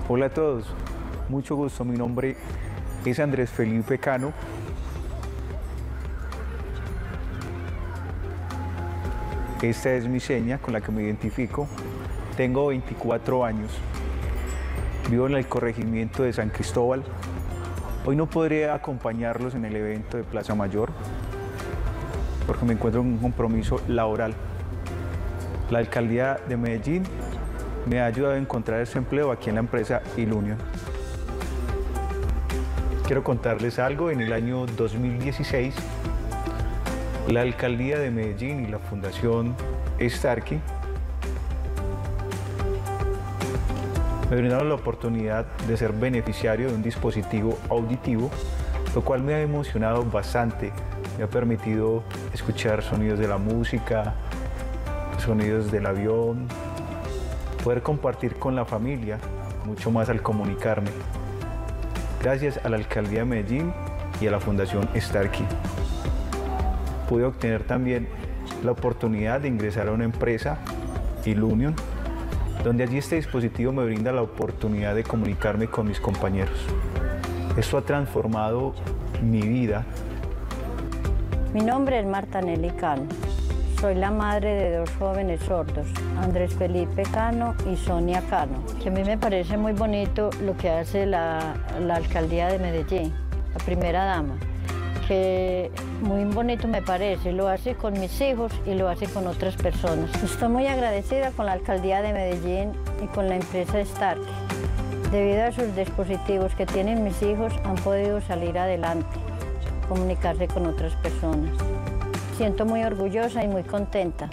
Hola a todos, mucho gusto, mi nombre es Andrés Felipe Cano. Esta es mi seña con la que me identifico. Tengo 24 años, vivo en el corregimiento de San Cristóbal. Hoy no podré acompañarlos en el evento de Plaza Mayor porque me encuentro en un compromiso laboral. La alcaldía de Medellín me ha ayudado a encontrar ese empleo aquí en la empresa Ilunion. Quiero contarles algo. En el año 2016, la alcaldía de Medellín y la Fundación Starkey me brindaron la oportunidad de ser beneficiario de un dispositivo auditivo, lo cual me ha emocionado bastante. Me ha permitido escuchar sonidos de la música, sonidos del avión, poder compartir con la familia mucho más al comunicarme. Gracias a la Alcaldía de Medellín y a la Fundación Starkey, pude obtener también la oportunidad de ingresar a una empresa, Ilunion, donde allí este dispositivo me brinda la oportunidad de comunicarme con mis compañeros. Esto ha transformado mi vida. Mi nombre es Marta Nelly Cano. Soy la madre de dos jóvenes sordos, Andrés Felipe Cano y Sonia Cano. Que a mí me parece muy bonito lo que hace la alcaldía de Medellín, la primera dama, que muy bonito me parece, lo hace con mis hijos y lo hace con otras personas. Estoy muy agradecida con la alcaldía de Medellín y con la empresa Starkey. Debido a sus dispositivos que tienen mis hijos, han podido salir adelante, comunicarse con otras personas. Siento muy orgullosa y muy contenta.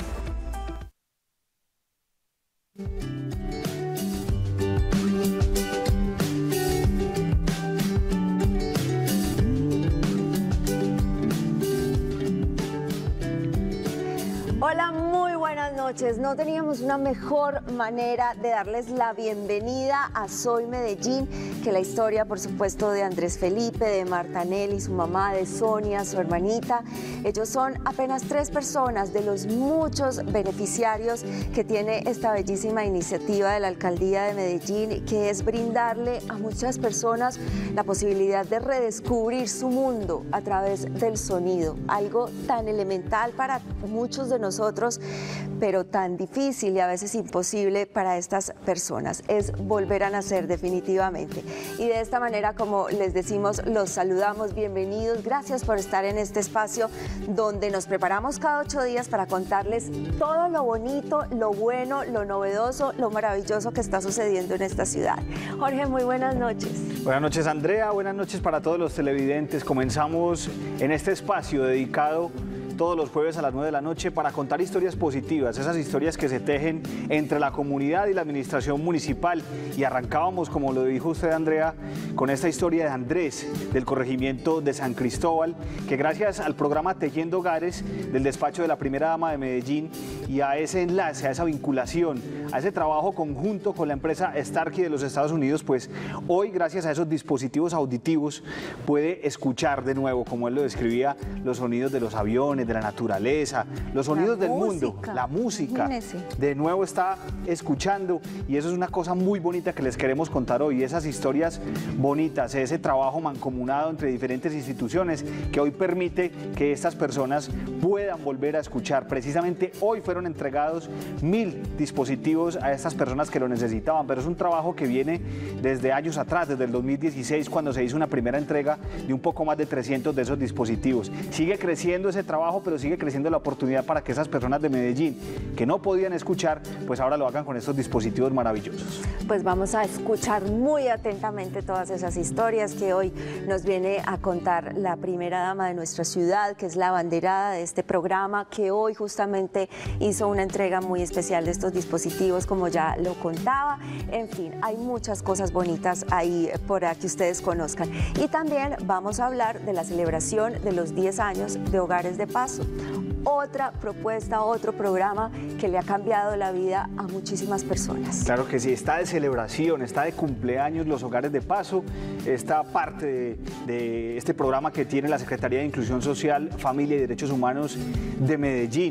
Hola, muy buenas noches. No teníamos una mejor manera de darles la bienvenida a Soy Medellín que la historia, por supuesto, de Andrés Felipe, de Marta Nelly, su mamá, de Sonia, su hermanita. Ellos son apenas 3 personas de los muchos beneficiarios que tiene esta bellísima iniciativa de la Alcaldía de Medellín, que es brindarle a muchas personas la posibilidad de redescubrir su mundo a través del sonido, algo tan elemental para muchos de nosotros, pero tan difícil y a veces imposible para estas personas. Es volver a nacer definitivamente. Y de esta manera, como les decimos, los saludamos, bienvenidos, gracias por estar en este espacio donde nos preparamos cada 8 días para contarles todo lo bonito, lo bueno, lo novedoso, lo maravilloso que está sucediendo en esta ciudad. Jorge, muy buenas noches. Buenas noches, Andrea, buenas noches para todos los televidentes. Comenzamos en este espacio dedicado todos los jueves a las 9 de la noche para contar historias positivas, esas historias que se tejen entre la comunidad y la administración municipal. Y arrancábamos, como lo dijo usted, Andrea, con esta historia de Andrés, del corregimiento de San Cristóbal, que gracias al programa Tejiendo Hogares del despacho de la primera dama de Medellín y a ese enlace, a esa vinculación, a ese trabajo conjunto con la empresa Starkey de los Estados Unidos, pues hoy, gracias a esos dispositivos auditivos, puede escuchar de nuevo, como él lo describía, los sonidos de los aviones, de la naturaleza, los sonidos del mundo, la música. De nuevo está escuchando, y eso es una cosa muy bonita que les queremos contar hoy, esas historias bonitas, ese trabajo mancomunado entre diferentes instituciones que hoy permite que estas personas puedan volver a escuchar. Precisamente hoy fueron entregados 1000 dispositivos a estas personas que lo necesitaban, pero es un trabajo que viene desde años atrás, desde el 2016, cuando se hizo una primera entrega de un poco más de 300 de esos dispositivos. Sigue creciendo ese trabajo, pero sigue creciendo la oportunidad para que esas personas de Medellín que no podían escuchar, pues ahora lo hagan con estos dispositivos maravillosos. Pues vamos a escuchar muy atentamente todas esas historias que hoy nos viene a contar la primera dama de nuestra ciudad, que es la abanderada de este programa, que hoy justamente hizo una entrega muy especial de estos dispositivos, como ya lo contaba. En fin, hay muchas cosas bonitas ahí para que ustedes conozcan. Y también vamos a hablar de la celebración de los 10 años de Hogares de Paso. Otra propuesta, otro programa que le ha cambiado la vida a muchísimas personas. Claro que sí, está de celebración, está de cumpleaños los Hogares de Paso, esta parte de este programa que tiene la Secretaría de Inclusión Social, Familia y Derechos Humanos de Medellín.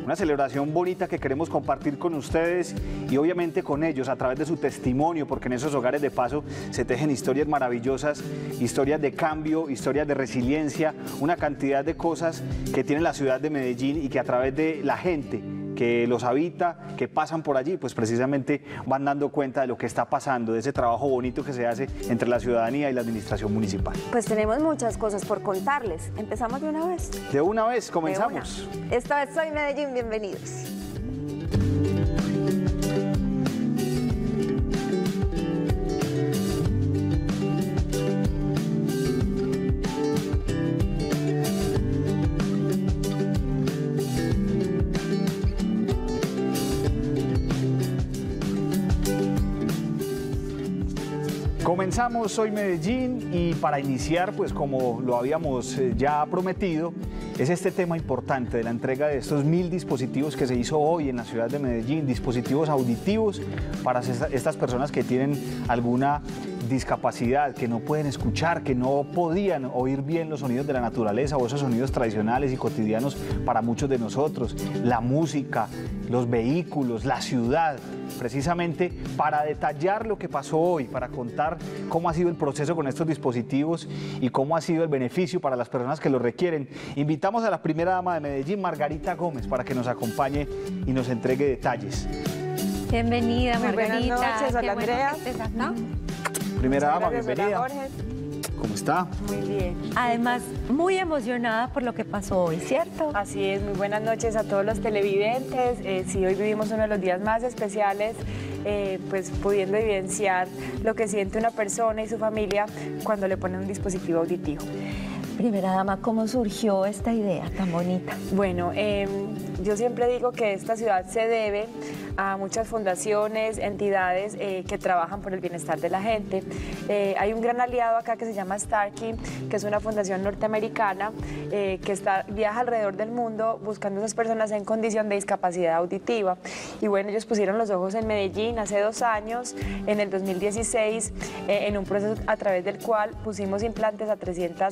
Una celebración bonita que queremos compartir con ustedes y obviamente con ellos a través de su testimonio, porque en esos hogares de paso se tejen historias maravillosas, historias de cambio, historias de resiliencia, una cantidad de cosas que tiene la ciudad de Medellín y que a través de la gente que los habita, que pasan por allí, pues precisamente van dando cuenta de lo que está pasando, de ese trabajo bonito que se hace entre la ciudadanía y la administración municipal. Pues tenemos muchas cosas por contarles. ¿Empezamos de una vez? De una vez, comenzamos. Esta vez Soy Medellín, bienvenidos. Comenzamos Soy Medellín y para iniciar, pues como lo habíamos ya prometido, es este tema importante de la entrega de estos 1000 dispositivos que se hizo hoy en la ciudad de Medellín, dispositivos auditivos para estas personas que tienen alguna discapacidad, que no pueden escuchar, que no podían oír bien los sonidos de la naturaleza o esos sonidos tradicionales y cotidianos para muchos de nosotros, la música, los vehículos, la ciudad. Precisamente para detallar lo que pasó hoy, para contar cómo ha sido el proceso con estos dispositivos y cómo ha sido el beneficio para las personas que lo requieren. Invitamos a la primera dama de Medellín, Margarita Gómez, para que nos acompañe y nos entregue detalles. Bienvenida, Muy Margarita. buenas noches, hola, Andrea. Bueno que estés acá. Primera dama, Gracias, bienvenida. hola, Jorge. ¿Cómo está? Muy bien. Además, muy emocionada por lo que pasó hoy, ¿cierto? Así es, muy buenas noches a todos los televidentes. Sí, hoy vivimos uno de los días más especiales, pues pudiendo evidenciar lo que siente una persona y su familia cuando le ponen un dispositivo auditivo. Primera dama, ¿cómo surgió esta idea tan bonita? Bueno, yo siempre digo que esta ciudad se debe a muchas fundaciones, entidades que trabajan por el bienestar de la gente. Hay un gran aliado acá que se llama Starkey, que es una fundación norteamericana que viaja alrededor del mundo buscando a esas personas en condición de discapacidad auditiva. Y bueno, ellos pusieron los ojos en Medellín hace 2 años, en el 2016, en un proceso a través del cual pusimos implantes a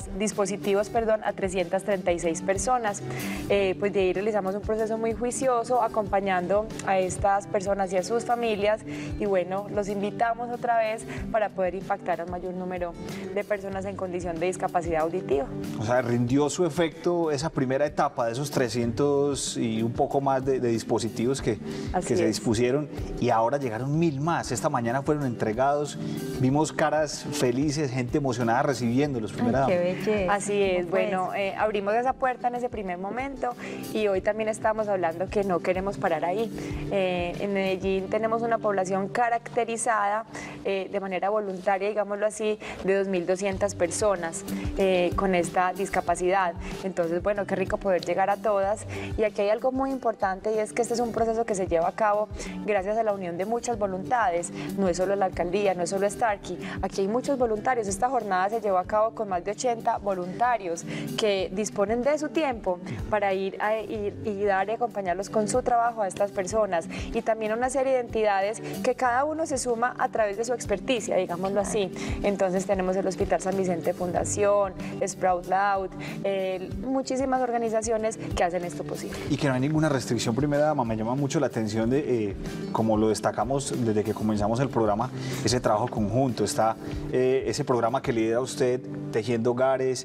336 personas. Pues de ahí realizamos un proceso muy juicioso acompañando a estas personas y a sus familias y bueno, los invitamos otra vez para poder impactar al mayor número de personas en condición de discapacidad auditiva. O sea, rindió su efecto esa primera etapa de esos 300 y un poco más de dispositivos que se dispusieron y ahora llegaron 1000 más. Esta mañana fueron entregados, vimos caras felices, gente emocionada recibiéndolos. Primera dama. Qué belleza. Así es, bueno, abrimos esa puerta en ese primer momento y hoy también estamos hablando que no queremos parar ahí. En Medellín tenemos una población caracterizada de manera voluntaria, digámoslo así, de 2.200 personas con esta discapacidad. Entonces, bueno, qué rico poder llegar a todas. Y aquí hay algo muy importante y es que este es un proceso que se lleva a cabo gracias a la unión de muchas voluntades. No es solo la alcaldía, no es solo Starkey, aquí hay muchos voluntarios. Esta jornada se llevó a cabo con más de 80 voluntarios que disponen de su tiempo para ir y dar y acompañarlos con su trabajo a estas personas. Y también una serie de entidades que cada uno se suma a través de su experticia, digámoslo así. Entonces tenemos el Hospital San Vicente Fundación, Sprout Loud, muchísimas organizaciones que hacen esto posible. Y que no hay ninguna restricción, primera dama, me llama mucho la atención de, como lo destacamos desde que comenzamos el programa, ese trabajo conjunto, está ese programa que lidera usted, Tejiendo Hogares,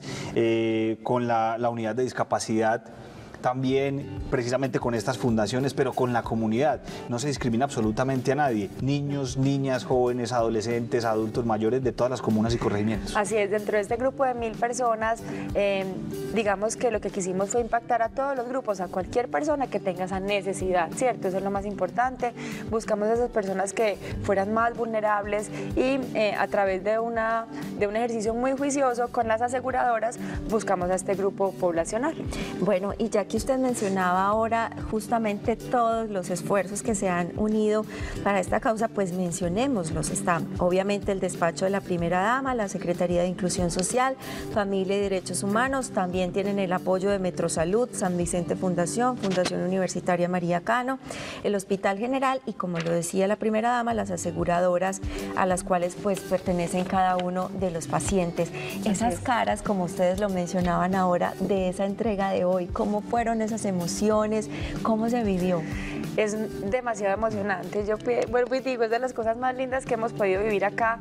con la unidad de discapacidad, también precisamente con estas fundaciones, pero con la comunidad. No se discrimina absolutamente a nadie, niños, niñas, jóvenes, adolescentes, adultos mayores de todas las comunas y corregimientos. Así es, dentro de este grupo de 1000 personas, digamos que lo que quisimos fue impactar a todos los grupos, a cualquier persona que tenga esa necesidad, ¿cierto? Eso es lo más importante. Buscamos a esas personas que fueran más vulnerables y a través de un ejercicio muy juicioso con las aseguradoras buscamos a este grupo poblacional. Bueno, y ya que usted mencionaba ahora justamente todos los esfuerzos que se han unido para esta causa, pues mencionémoslos. Está obviamente el despacho de la primera dama, la Secretaría de Inclusión Social, Familia y Derechos Humanos, también tienen el apoyo de Metrosalud, San Vicente Fundación, Fundación Universitaria María Cano, el Hospital General y, como lo decía la primera dama, las aseguradoras a las cuales pues pertenecen cada uno de los pacientes. Esas caras, como ustedes lo mencionaban ahora, de esa entrega de hoy, ¿cómo fueron fueron esas emociones? ¿Cómo se vivió? Es demasiado emocionante. Yo vuelvo y digo, es de las cosas más lindas que hemos podido vivir acá.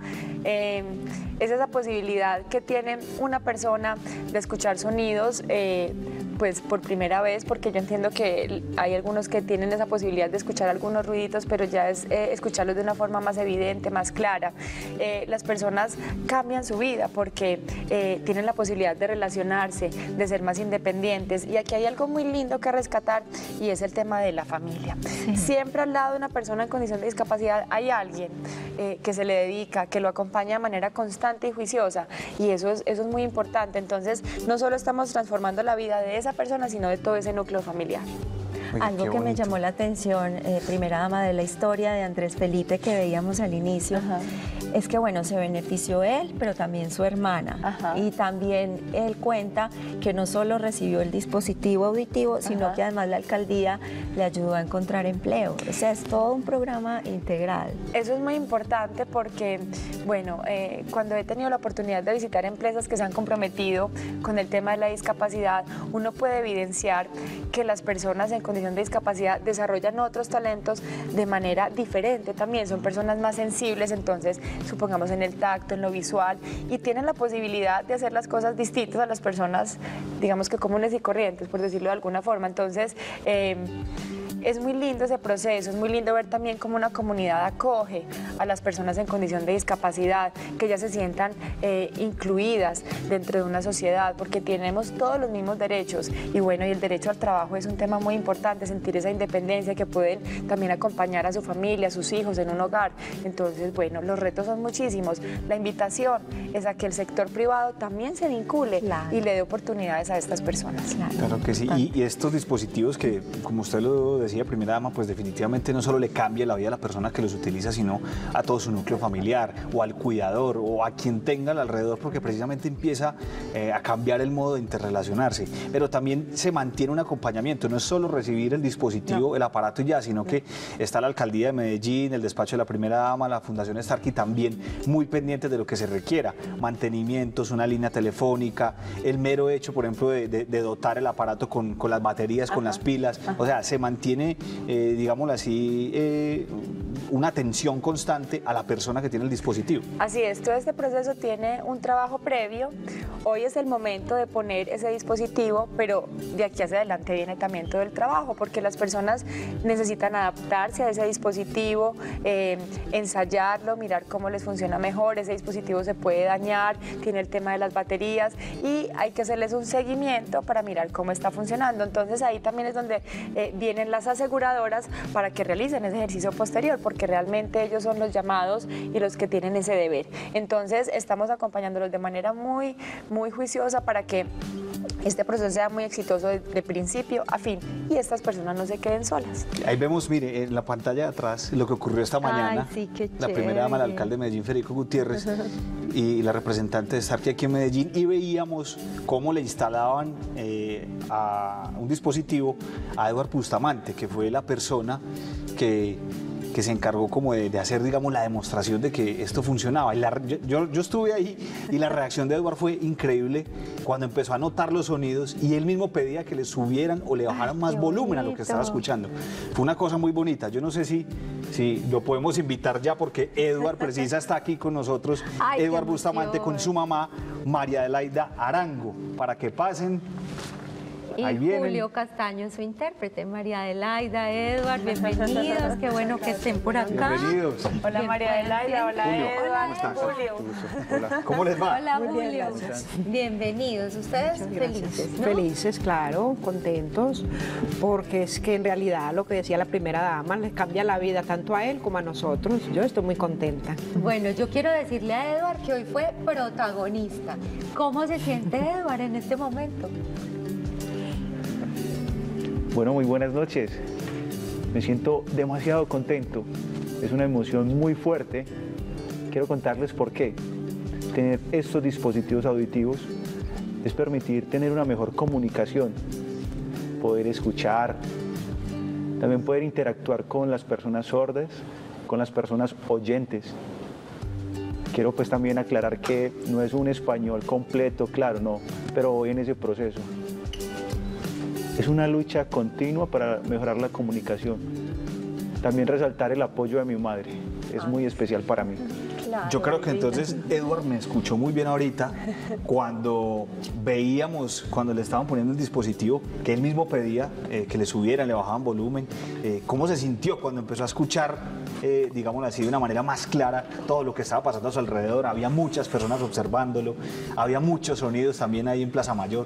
Es esa posibilidad que tiene una persona de escuchar sonidos pues por primera vez, porque yo entiendo que hay algunos que tienen esa posibilidad de escuchar algunos ruiditos, pero ya es escucharlos de una forma más evidente, más clara. Las personas cambian su vida porque tienen la posibilidad de relacionarse, de ser más independientes, y aquí hay algo muy lindo que rescatar, y es el tema de la familia. Sí. Siempre al lado de una persona en condición de discapacidad hay alguien que se le dedica, que lo acompaña de manera constante y juiciosa, y eso es muy importante. Entonces, no solo estamos transformando la vida de esa persona, sino de todo ese núcleo familiar. Oiga, algo que me llamó la atención, primera dama, de la historia de Andrés Felipe que veíamos al inicio, es que bueno, se benefició él, pero también su hermana. Y también él cuenta que no solo recibió el dispositivo auditivo, sino que además la alcaldía le ayudó a encontrar empleo. O sea, es todo un programa integral. Eso es muy importante porque, bueno, cuando he tenido la oportunidad de visitar empresas que se han comprometido con el tema de la discapacidad, uno puede evidenciar que las personas en condición de discapacidad desarrollan otros talentos de manera diferente también. Son personas más sensibles, entonces, supongamos en el tacto, en lo visual, y tienen la posibilidad de hacer las cosas distintas a las personas, digamos que comunes y corrientes, por decirlo de alguna forma. Entonces, es muy lindo ese proceso, es muy lindo ver también cómo una comunidad acoge a las personas en condición de discapacidad, que ya se sientan incluidas dentro de una sociedad, porque tenemos todos los mismos derechos. Y bueno, y el derecho al trabajo es un tema muy importante, sentir esa independencia, que pueden también acompañar a su familia, a sus hijos en un hogar. Entonces, bueno, los retos son muchísimos. La invitación es a que el sector privado también se vincule y le dé oportunidades a estas personas. Claro que sí, y estos dispositivos que, como usted lo decía, primera dama, pues definitivamente no solo le cambia la vida a la persona que los utiliza, sino a todo su núcleo familiar, o al cuidador, o a quien tenga alrededor, porque precisamente empieza a cambiar el modo de interrelacionarse. Pero también se mantiene un acompañamiento, no es solo recibir el dispositivo, el aparato y ya, sino que está la Alcaldía de Medellín, el despacho de la primera dama, la Fundación Starkey también muy pendientes de lo que se requiera, mantenimientos, una línea telefónica, el mero hecho, por ejemplo, de dotar el aparato con las baterías, con las pilas, o sea, se mantiene digámoslo así, una atención constante a la persona que tiene el dispositivo. Así es, todo este proceso tiene un trabajo previo. Hoy es el momento de poner ese dispositivo, pero de aquí hacia adelante viene también todo el trabajo, porque las personas necesitan adaptarse a ese dispositivo, ensayarlo, mirar cómo les funciona mejor. Ese dispositivo se puede dañar, tiene el tema de las baterías, y hay que hacerles un seguimiento para mirar cómo está funcionando. Entonces ahí también es donde vienen las aseguradoras para que realicen ese ejercicio posterior, porque realmente ellos son los llamados y los que tienen ese deber. Entonces estamos acompañándolos de manera muy juiciosa para que este proceso sea muy exitoso de principio a fin y estas personas no se queden solas. Ahí vemos, mire, en la pantalla de atrás lo que ocurrió esta mañana. Ay, sí, qué la primera dama, el alcalde de Medellín, Federico Gutiérrez, y la representante de Starkey aquí en Medellín, y veíamos cómo le instalaban a un dispositivo a Eduard Bustamante, que fue la persona que se encargó como de hacer, digamos, la demostración de que esto funcionaba. Y yo estuve ahí y la reacción de Eduard fue increíble cuando empezó a notar los sonidos y él mismo pedía que le subieran o le bajaran más volumen a lo que estaba escuchando. Fue una cosa muy bonita. Yo no sé si lo podemos invitar ya, porque Eduard Precisa está aquí con nosotros. Eduard Bustamante con su mamá, María Adelaida Arango, para que pasen. Y Julio Castaño, su intérprete, María Adelaida, Eduard, bienvenidos, qué bueno que estén por acá. Bienvenidos. Hola María Adelaida, hola Julio. Eduard, ¿Cómo Julio. Hola, ¿cómo les va? Hola Julio, bienvenidos, ustedes felices, ¿no? Felices, claro, contentos, porque es que en realidad lo que decía la primera dama les cambia la vida tanto a él como a nosotros. Yo estoy muy contenta. Bueno, yo quiero decirle a Eduard que hoy fue protagonista. ¿Cómo se siente Eduard en este momento? Bueno, muy buenas noches. Me siento demasiado contento. Es una emoción muy fuerte. Quiero contarles por qué. Tener estos dispositivos auditivos es permitir tener una mejor comunicación, poder escuchar, también poder interactuar con las personas sordas, con las personas oyentes. Quiero pues también aclarar que no es un español completo, claro, no, pero voy en ese proceso. Es una lucha continua para mejorar la comunicación. También resaltar el apoyo de mi madre, es muy especial para mí. Claro, yo creo que entonces Edward me escuchó muy bien ahorita cuando veíamos, cuando le estaban poniendo el dispositivo que él mismo pedía que le subieran, le bajaban volumen. ¿Cómo se sintió cuando empezó a escuchar, digámoslo así, de una manera más clara todo lo que estaba pasando a su alrededor? Había muchas personas observándolo, había muchos sonidos también ahí en Plaza Mayor.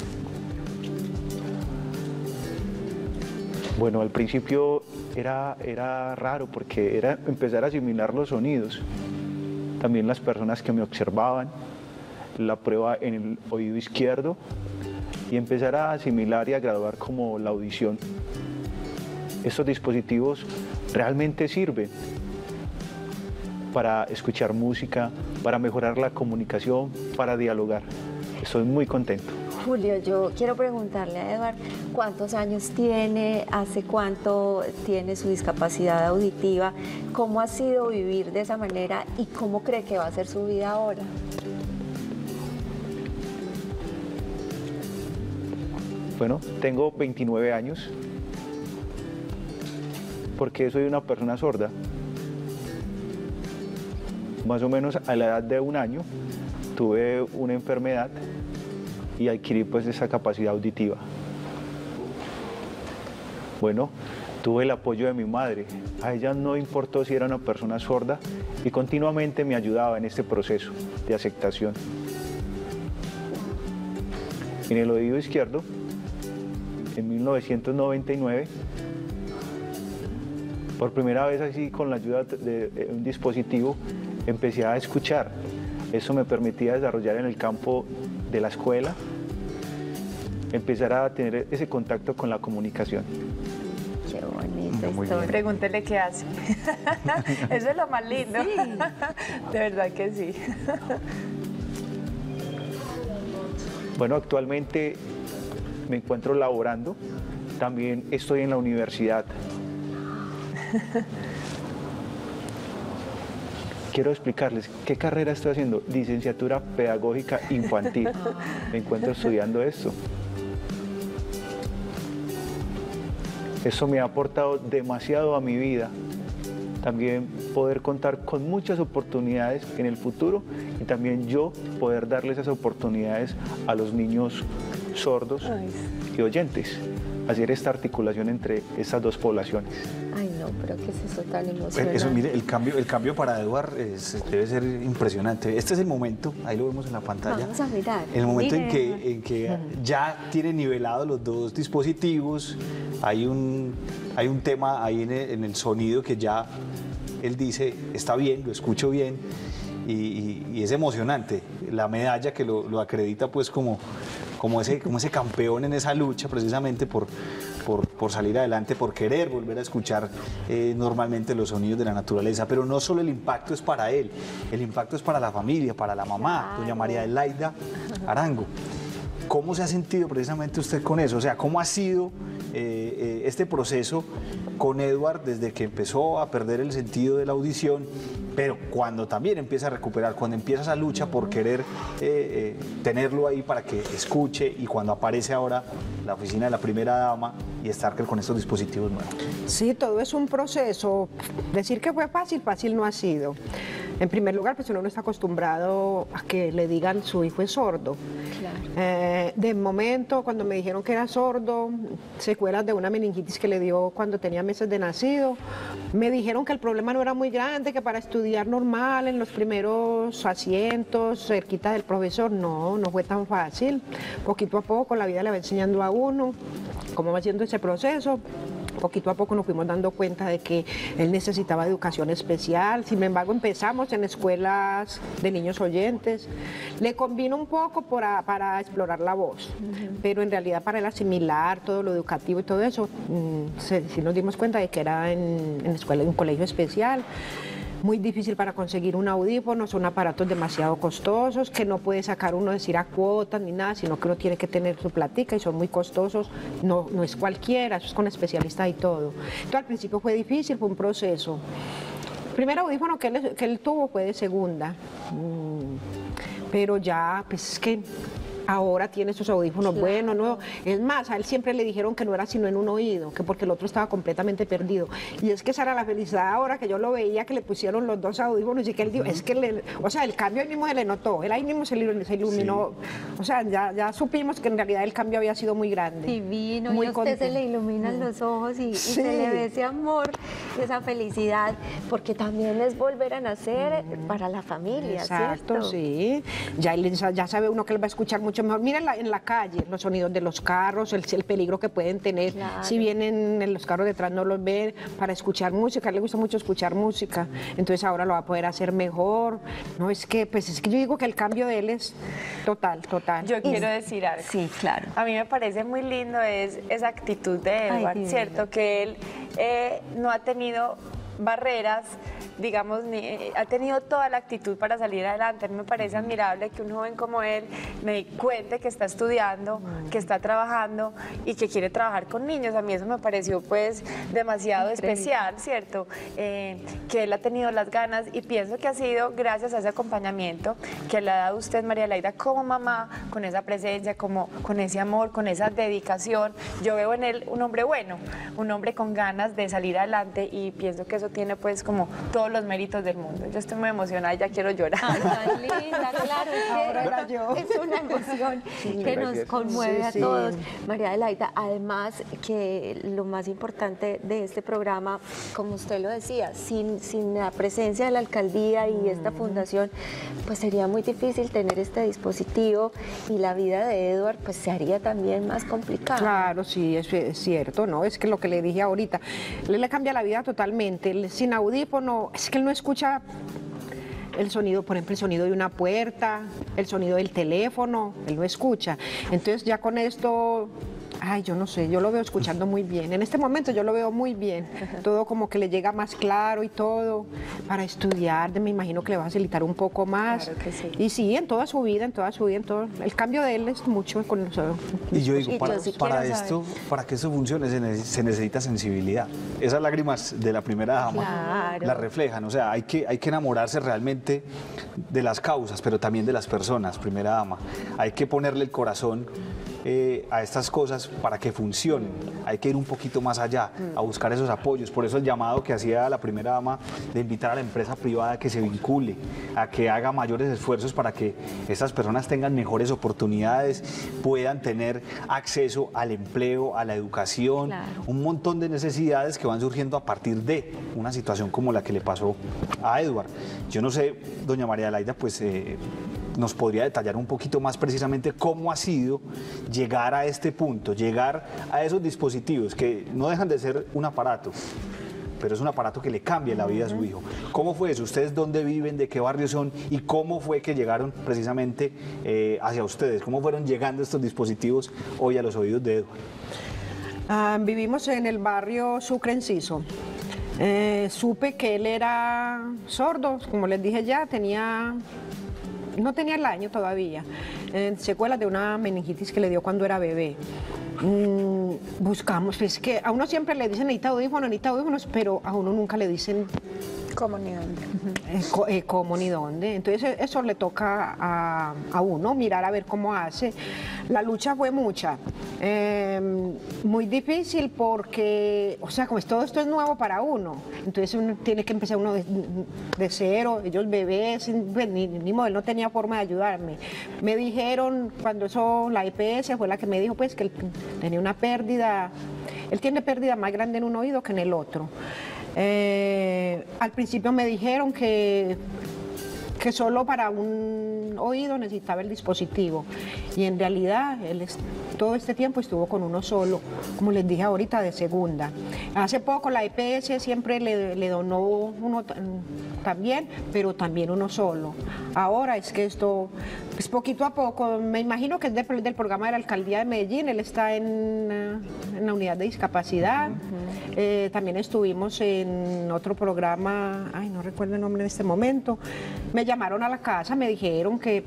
Bueno, al principio era raro porque era empezar a asimilar los sonidos. También las personas que me observaban, la prueba en el oído izquierdo y empezar a asimilar y a graduar como la audición. Estos dispositivos realmente sirven para escuchar música, para mejorar la comunicación, para dialogar. Estoy muy contento. Julio, yo quiero preguntarle a Edward cuántos años tiene, hace cuánto tiene su discapacidad auditiva, cómo ha sido vivir de esa manera y cómo cree que va a ser su vida ahora. Bueno, tengo 29 años. ¿Por qué soy una persona sorda? Más o menos a la edad de 1 año tuve una enfermedad y adquirí pues esa capacidad auditiva. Bueno, tuve el apoyo de mi madre. A ella no importó si era una persona sorda y continuamente me ayudaba en este proceso de aceptación. En el oído izquierdo, en 1999, por primera vez así con la ayuda de un dispositivo, empecé a escuchar. Eso me permitía desarrollar en el campo de la escuela, empezar a tener ese contacto con la comunicación. Qué bonito. Pregúntele qué hace. Eso es lo más lindo. Sí. De verdad que sí. Bueno, actualmente me encuentro laborando, también estoy en la universidad. Quiero explicarles qué carrera estoy haciendo. Licenciatura Pedagógica Infantil. Me encuentro estudiando esto. Eso me ha aportado demasiado a mi vida. También poder contar con muchas oportunidades en el futuro y también yo poder darles esas oportunidades a los niños sordos y oyentes. Hacer esta articulación entre estas dos poblaciones. Ay, no, pero ¿qué es eso tan emocionante? Eso, mire, el cambio para Edward debe ser impresionante. Este es el momento, ahí lo vemos en la pantalla. Vamos a mirar. El momento en que ya tiene nivelados los dos dispositivos, hay un tema ahí en el sonido que ya él dice, está bien, lo escucho bien, y es emocionante. La medalla que lo acredita pues como ese campeón en esa lucha precisamente por salir adelante, por querer volver a escuchar normalmente los sonidos de la naturaleza. Pero no solo el impacto es para él, el impacto es para la familia, para la mamá, doña María Adelaida Arango. ¿Cómo se ha sentido precisamente usted con eso? O sea, ¿cómo ha sido este proceso con Edward desde que empezó a perder el sentido de la audición, pero cuando también empieza a recuperar, cuando empieza esa lucha por querer tenerlo ahí para que escuche, y cuando aparece ahora la oficina de la primera dama y Starker con estos dispositivos nuevos? Sí, todo es un proceso. Decir que fue fácil, fácil no ha sido. En primer lugar, pues uno no está acostumbrado a que le digan su hijo es sordo. Claro. De momento, cuando me dijeron que era sordo, secuelas de una meningitis que le dio cuando tenía meses de nacido, me dijeron que el problema no era muy grande, que para estudiar normal en los primeros asientos, cerquita del profesor, no fue tan fácil. Poquito a poco la vida le va enseñando a uno cómo va haciendo ese proceso. Poquito a poco nos fuimos dando cuenta de que él necesitaba educación especial. Sin embargo, empezamos en escuelas de niños oyentes. Le convino un poco para explorar la voz, pero en realidad para él asimilar todo lo educativo y todo eso, sí nos dimos cuenta de que era en escuela de un colegio especial. Muy difícil para conseguir un audífono, son aparatos demasiado costosos que no puede sacar uno decir a cuotas ni nada, sino que uno tiene que tener su platica y son muy costosos, no es cualquiera, eso es con especialistas y todo. Entonces al principio fue difícil, fue un proceso. El primer audífono que él tuvo fue de segunda, pero ya pues es que ahora tiene sus audífonos buenos, ¿no? Es más, a él siempre le dijeron que no era sino en un oído, que porque el otro estaba completamente perdido. Y es que esa era la felicidad ahora que yo lo veía, que le pusieron los dos audífonos y que él dijo, es que, o sea, el cambio ahí mismo se le notó, él ahí mismo se iluminó, o sea, ya supimos que en realidad el cambio había sido muy grande. Divino, muy y a usted se le iluminan los ojos y se le ve ese amor, esa felicidad, porque también es volver a nacer para la familia, exacto, ¿cierto? Sí, ya sabe uno que él va a escuchar mucho mejor. Miren en la calle, los sonidos de los carros, el peligro que pueden tener, claro. Si vienen en los carros detrás no los ven, para escuchar música, a él le gusta mucho escuchar música, entonces ahora lo va a poder hacer mejor. No, es que yo digo que el cambio de él es total. Yo quiero decir algo. Sí, claro. A mí me parece muy lindo esa actitud de Edward, ¿cierto? Que él no ha tenido barreras, digamos, ha tenido toda la actitud para salir adelante. A mí me parece admirable que un joven como él me cuente que está estudiando, que está trabajando y que quiere trabajar con niños. A mí eso me pareció pues demasiado especial, ¿cierto? Que él ha tenido las ganas y pienso que ha sido gracias a ese acompañamiento que le ha dado usted, María Elaida, como mamá, con esa presencia, con ese amor, con esa dedicación. Yo veo en él un hombre bueno, un hombre con ganas de salir adelante y pienso que eso tiene pues como todos los méritos del mundo. Yo estoy muy emocionada y ya quiero llorar. Ay, tan linda, claro, es una emoción que nos conmueve a todos. María Elaida, además que lo más importante de este programa, como usted lo decía, sin la presencia de la alcaldía y esta fundación, pues sería muy difícil tener este dispositivo y la vida de Edward pues se haría también más complicada. Claro, sí, es cierto, ¿no? Es que lo que le dije ahorita, le cambia la vida totalmente. Sin audífono, es que él no escucha el sonido, por ejemplo, el sonido de una puerta, el sonido del teléfono, él no escucha. Entonces ya con esto, ay, yo no sé, yo lo veo escuchando muy bien. En este momento yo lo veo muy bien. Todo como que le llega más claro y todo. Para estudiar, me imagino que le va a facilitar un poco más. Claro que sí. Y sí, en toda su vida, el cambio de él es mucho con los... Y yo digo, para que esto funcione se necesita sensibilidad. Esas lágrimas de la primera dama las reflejan. O sea, hay que enamorarse realmente de las causas, pero también de las personas, primera dama. Hay que ponerle el corazón a estas cosas para que funcionen. Hay que ir un poquito más allá, a buscar esos apoyos. Por eso el llamado que hacía la primera dama de invitar a la empresa privada a que se vincule, a que haga mayores esfuerzos para que estas personas tengan mejores oportunidades, puedan tener acceso al empleo, a la educación, un montón de necesidades que van surgiendo a partir de una situación como la que le pasó a Edward. Yo no sé, doña María Elaida, pues nos podría detallar un poquito más precisamente cómo ha sido llegar a este punto, llegar a esos dispositivos que no dejan de ser un aparato, pero es un aparato que le cambia la vida a su hijo. ¿Cómo fue eso? ¿Ustedes dónde viven? ¿De qué barrio son? ¿Y cómo fue que llegaron precisamente hacia ustedes? ¿Cómo fueron llegando estos dispositivos hoy a los oídos de Edward? Vivimos en el barrio Sucre Enciso. Supe que él era sordo, como les dije ya, no tenía el año todavía, secuelas de una meningitis que le dio cuando era bebé. Buscamos, es que a uno siempre le dicen necesita audífonos, pero a uno nunca le dicen cómo ni dónde. Cómo ni dónde. Entonces eso le toca a uno mirar a ver cómo hace. La lucha fue mucha, muy difícil porque, o sea, como todo esto es nuevo para uno, entonces uno tiene que empezar uno de cero, ellos bebés, ni modo, él no tenía forma de ayudarme. Me dijeron, cuando la EPS fue la que me dijo pues que él tenía una pérdida, él tiene pérdida más grande en un oído que en el otro. Al principio me dijeron que solo para un oído necesitaba el dispositivo y en realidad él todo este tiempo estuvo con uno solo, como les dije ahorita, de segunda. Hace poco la EPS siempre le donó uno también, pero también uno solo. Ahora es que esto, pues poquito a poco, me imagino que es del programa de la Alcaldía de Medellín, él está en la unidad de discapacidad. También estuvimos en otro programa, ay, no recuerdo el nombre en este momento. Me llamaron a la casa, me dijeron que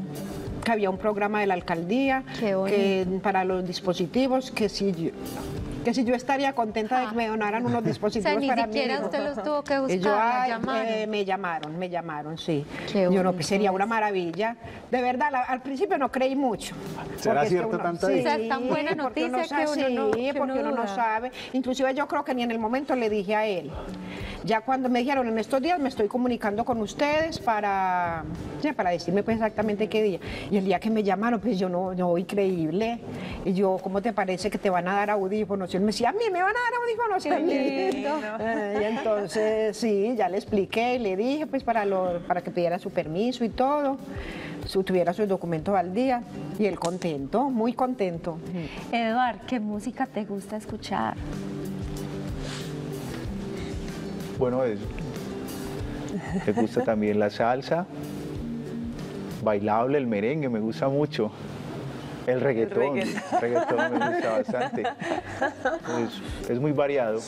había un programa de la alcaldía para los dispositivos, que si que si yo estaría contenta de que me donaran unos dispositivos o sea, para ni siquiera mí. usted los tuvo que buscar, Y yo, la llamaron. me llamaron, sí. Qué Yo no, bonito pues sería una maravilla. De verdad, al principio no creí mucho. ¿Será Porque cierto tanta sí, O sea, es tan buena porque noticia que sí, uno no- que porque uno uno no duda. sabe. Inclusive yo creo que ni en el momento le dije a él. Ya cuando me dijeron, en estos días me estoy comunicando con ustedes para decirme pues exactamente qué día. Y el día que me llamaron, pues yo no, increíble. Y yo, ¿cómo te parece que te van a dar audífonos? Y él me decía, a mí me van a dar audífonos. Y, y entonces, sí, ya le expliqué y le dije, pues para que pidiera su permiso y todo, tuviera sus documentos al día. Y él contento, muy contento. Eduard, ¿qué música te gusta escuchar? Bueno, me gusta también la salsa, bailable, el merengue, me gusta mucho. El reggaetón me gusta bastante. Es muy variado.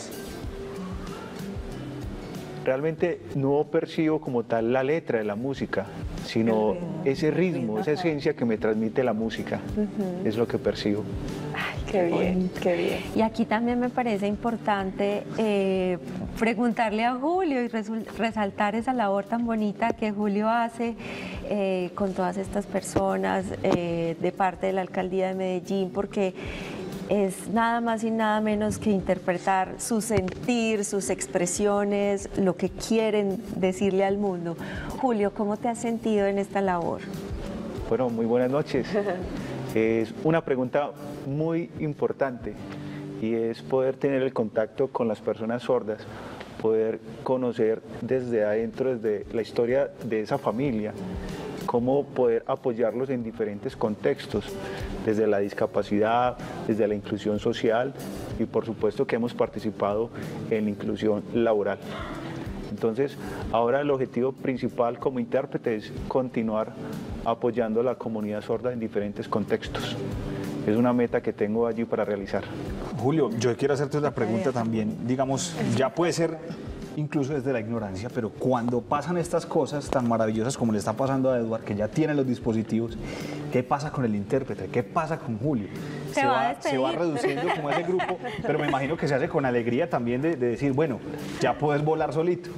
Realmente no percibo como tal la letra de la música, sino ese ritmo, esa esencia que me transmite la música. Es lo que percibo. Qué bien, qué bien. Y aquí también me parece importante preguntarle a Julio y resaltar esa labor tan bonita que Julio hace con todas estas personas de parte de la Alcaldía de Medellín, porque es nada más y nada menos que interpretar su sentir, sus expresiones, lo que quieren decirle al mundo. Julio, ¿cómo te has sentido en esta labor? Bueno, muy buenas noches. Es una pregunta muy importante y es poder tener el contacto con las personas sordas, poder conocer desde adentro, desde la historia de esa familia, cómo poder apoyarlos en diferentes contextos, desde la discapacidad, desde la inclusión social y por supuesto que hemos participado en la inclusión laboral. Entonces, ahora el objetivo principal como intérprete es continuar apoyando a la comunidad sorda en diferentes contextos. Es una meta que tengo allí para realizar. Julio, yo quiero hacerte otra pregunta también. Digamos, ya puede ser incluso desde la ignorancia, pero cuando pasan estas cosas tan maravillosas como le está pasando a Eduard, que ya tiene los dispositivos, ¿qué pasa con el intérprete? ¿Qué pasa con Julio? Se va reduciendo como ese grupo, pero me imagino que se hace con alegría también de decir, bueno, ya puedes volar solito.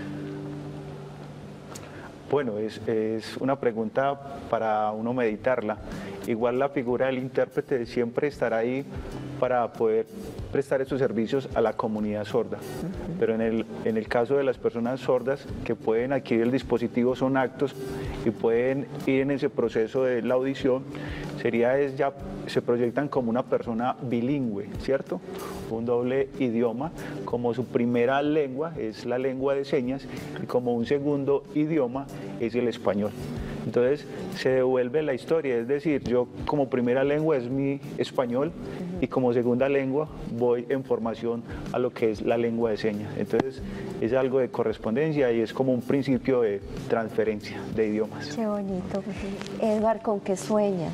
Bueno, es una pregunta para uno meditarla. Igual la figura del intérprete siempre estará ahí para poder prestar estos servicios a la comunidad sorda. Pero en el caso de las personas sordas que pueden adquirir el dispositivo son aptos y pueden ir en ese proceso de la audición, ya se proyectan como una persona bilingüe, ¿cierto? Un doble idioma, como su primera lengua es la lengua de señas y como un segundo idioma es el español. Entonces se devuelve la historia, es decir, yo como primera lengua es mi español y como segunda lengua voy en formación a lo que es la lengua de señas. Entonces es algo de correspondencia y es como un principio de transferencia de idiomas. Qué bonito. Eduard, ¿con qué sueñas?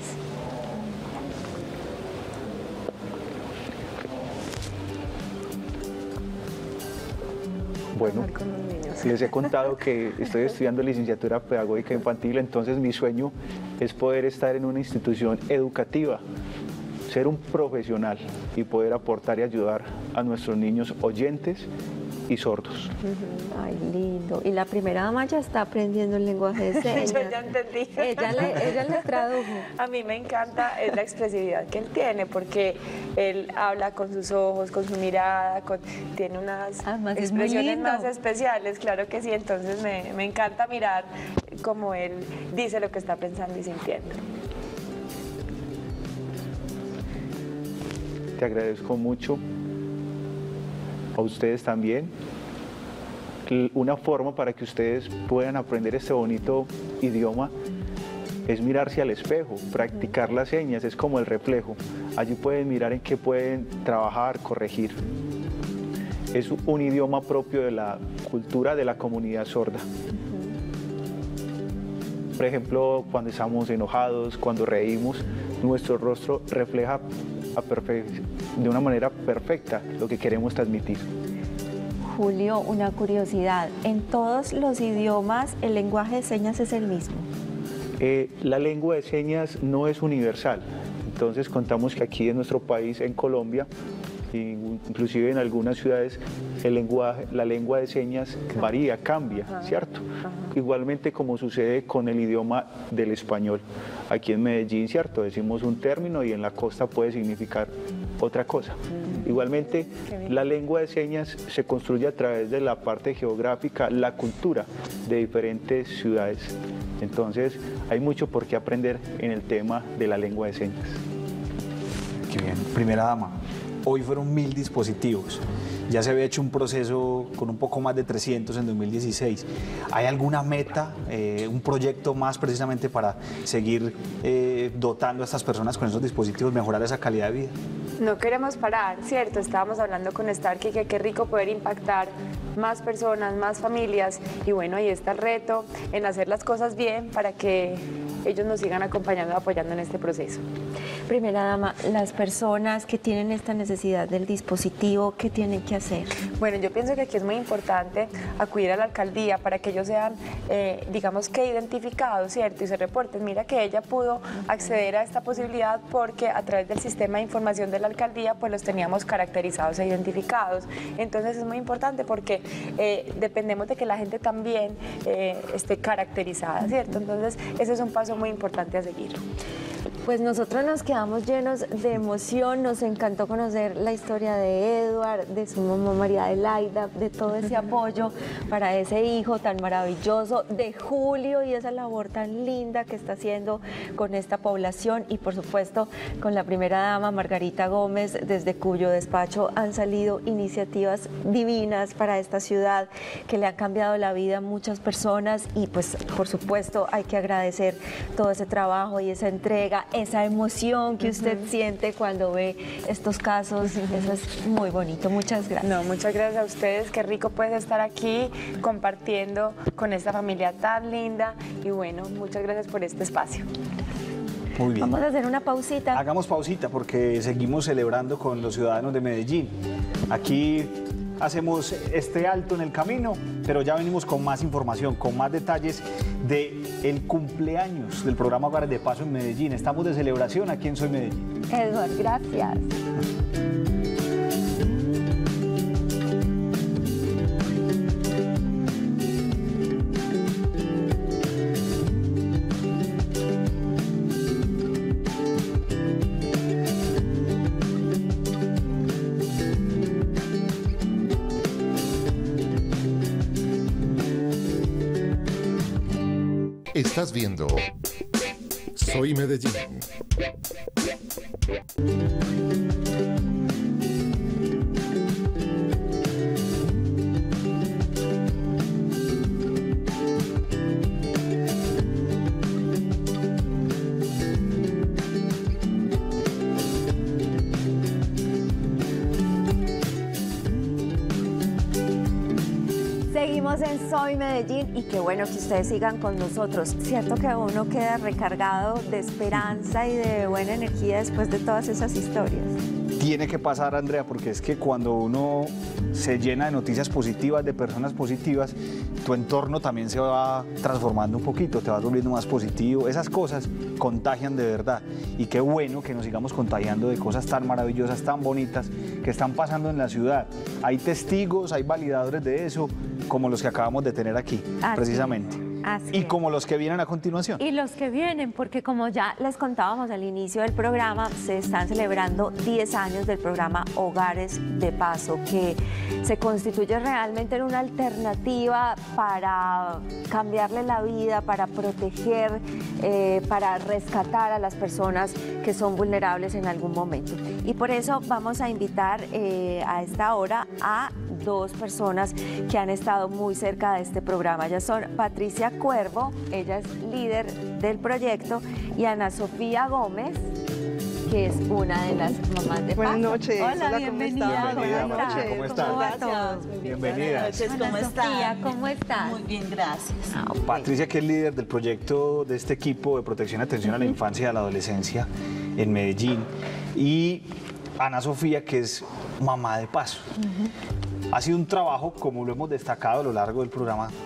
Bueno, les he contado que estoy estudiando licenciatura pedagógica infantil, entonces mi sueño es poder estar en una institución educativa, ser un profesional y poder aportar y ayudar a nuestros niños oyentes y sordos. Ay, lindo. Y la primera dama ya está aprendiendo el lenguaje de señas. Yo ya entendí. Ella le tradujo. A mí me encanta la expresividad que él tiene, porque él habla con sus ojos, con su mirada, tiene unas expresiones más especiales, claro que sí. Entonces me encanta mirar cómo él dice lo que está pensando y sintiendo. Te agradezco mucho. A ustedes también. Una forma para que ustedes puedan aprender este bonito idioma es mirarse al espejo, practicar las señas, es como el reflejo. Allí pueden mirar en qué pueden trabajar, corregir. Es un idioma propio de la cultura de la comunidad sorda. Por ejemplo, cuando estamos enojados, cuando reímos, nuestro rostro refleja de una manera perfecta lo que queremos transmitir. Julio, una curiosidad, ¿en todos los idiomas el lenguaje de señas es el mismo? La lengua de señas no es universal, entonces contamos que aquí en nuestro país, en Colombia, inclusive en algunas ciudades la lengua de señas varía, cambia, ¿cierto? Igualmente como sucede con el idioma del español. Aquí en Medellín, ¿cierto? Decimos un término y en la costa puede significar otra cosa. Igualmente, la lengua de señas se construye a través de la parte geográfica, la cultura de diferentes ciudades. Entonces, hay mucho por qué aprender en el tema de la lengua de señas. Qué bien. Primera dama, hoy fueron 1000 dispositivos. Ya se había hecho un proceso con un poco más de 300 en 2016. ¿Hay alguna meta, un proyecto más precisamente para seguir dotando a estas personas con esos dispositivos, mejorar esa calidad de vida? No queremos parar, ¿cierto? Estábamos hablando con Starkey que qué rico poder impactar más personas, más familias, y bueno, ahí está el reto en hacer las cosas bien para que ellos nos sigan acompañando, apoyando en este proceso. Primera dama, las personas que tienen esta necesidad del dispositivo, ¿qué tienen que hacer? Bueno, yo pienso que aquí es muy importante acudir a la alcaldía para que ellos sean, digamos que identificados, ¿cierto? Y se reporten, mira que ella pudo acceder a esta posibilidad porque a través del sistema de información de la alcaldía pues los teníamos caracterizados e identificados. Entonces es muy importante porque dependemos de que la gente también esté caracterizada, ¿cierto? Entonces ese es un paso muy importante a seguir. Pues nosotros nos quedamos llenos de emoción, nos encantó conocer la historia de Edward, de su mamá María Adelaida, de todo ese apoyo para ese hijo tan maravilloso, de Julio y esa labor tan linda que está haciendo con esta población y por supuesto con la primera dama Margarita Gómez, desde cuyo despacho han salido iniciativas divinas para esta ciudad que le han cambiado la vida a muchas personas y pues por supuesto hay que agradecer todo ese trabajo y esa entrega, esa emoción que usted siente cuando ve estos casos, eso es muy bonito. Muchas gracias. No, muchas gracias a ustedes, qué rico puedes estar aquí compartiendo con esta familia tan linda y bueno, muchas gracias por este espacio. Muy bien. Vamos a hacer una pausita. Hagamos pausita porque seguimos celebrando con los ciudadanos de Medellín. Aquí hacemos este alto en el camino, pero ya venimos con más información, con más detalles del cumpleaños del programa Hogares de Paso en Medellín. Estamos de celebración aquí en Soy Medellín. Edward, gracias. Estás viendo Soy Medellín. Seguimos en Soy Medellín y qué bueno que ustedes sigan con nosotros. Cierto que uno queda recargado de esperanza y de buena energía después de todas esas historias. Tiene que pasar, Andrea, porque es que cuando uno se llena de noticias positivas, de personas positivas, tu entorno también se va transformando un poquito, te vas volviendo más positivo. Esas cosas contagian de verdad. Y qué bueno que nos sigamos contagiando de cosas tan maravillosas, tan bonitas, que están pasando en la ciudad. Hay testigos, hay validadores de eso, como los que acabamos de tener aquí, precisamente. Y como los que vienen a continuación. Y los que vienen, porque como ya les contábamos al inicio del programa, se están celebrando 10 años del programa Hogares de Paso, que se constituye realmente en una alternativa para cambiarle la vida, para proteger, para rescatar a las personas que son vulnerables en algún momento. Y por eso vamos a invitar a esta hora a dos personas que han estado muy cerca de este programa. Ellas son Patricia Cuervo, ella es líder del proyecto, y Ana Sofía Gómez, que es una de las mamás de Paso. Buenas noches. Hola, bienvenida. Bienvenida, Patricia, ¿cómo estás? ¿Cómo va todo? Bienvenida. Buenas noches, ¿cómo estás? Sofía, ¿cómo estás? Muy bien, gracias. Patricia, que es líder del proyecto de este equipo de protección y atención a la infancia y a la adolescencia en Medellín, y Ana Sofía, que es mamá de Paso. Ha sido un trabajo, como lo hemos destacado a lo largo del programa,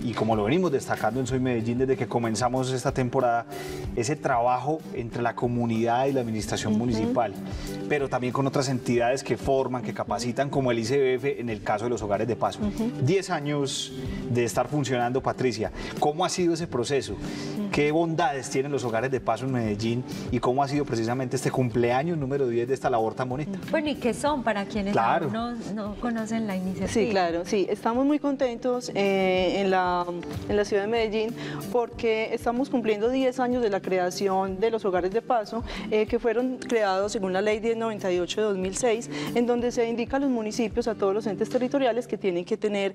y como lo venimos destacando en Soy Medellín desde que comenzamos esta temporada, ese trabajo entre la comunidad y la administración municipal, pero también con otras entidades que forman, que capacitan, como el ICBF en el caso de los hogares de paso. 10 años de estar funcionando, Patricia. ¿Cómo ha sido ese proceso? ¿Qué bondades tienen los hogares de paso en Medellín? ¿Y cómo ha sido precisamente este cumpleaños número 10 de esta labor tan bonita? Bueno, ¿y qué son para quienes aún no conocen la iniciativa? Sí, claro, sí. Estamos muy contentos en la ciudad de Medellín porque estamos cumpliendo 10 años de la creación de los hogares de paso, que fueron creados según la Ley 1098 de 2006, en donde se indica a los municipios, a todos los entes territoriales, que tienen que tener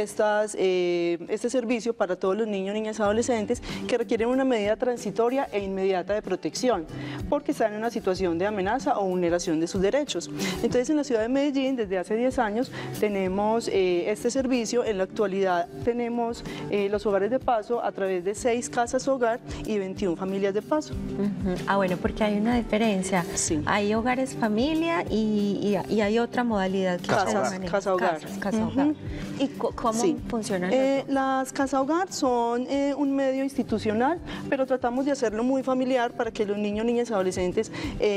este servicio para todos los niños, niñas y adolescentes que requieren una medida transitoria e inmediata de protección, porque están en una situación de amenaza o vulneración de sus derechos. Entonces, en la ciudad de Medellín, desde hace 10 años, tenemos este servicio. En la actualidad tenemos los hogares de paso a través de 6 casas hogar y 21 familias de paso. Ah, bueno, porque hay una diferencia. Sí. Hay hogares familia y hay otra modalidad. Casa hogar. Casa hogar. ¿Y cómo funcionan? Las casa hogar son un medio institucional, pero tratamos de hacerlo muy familiar para que los niños, niñas y adolescentes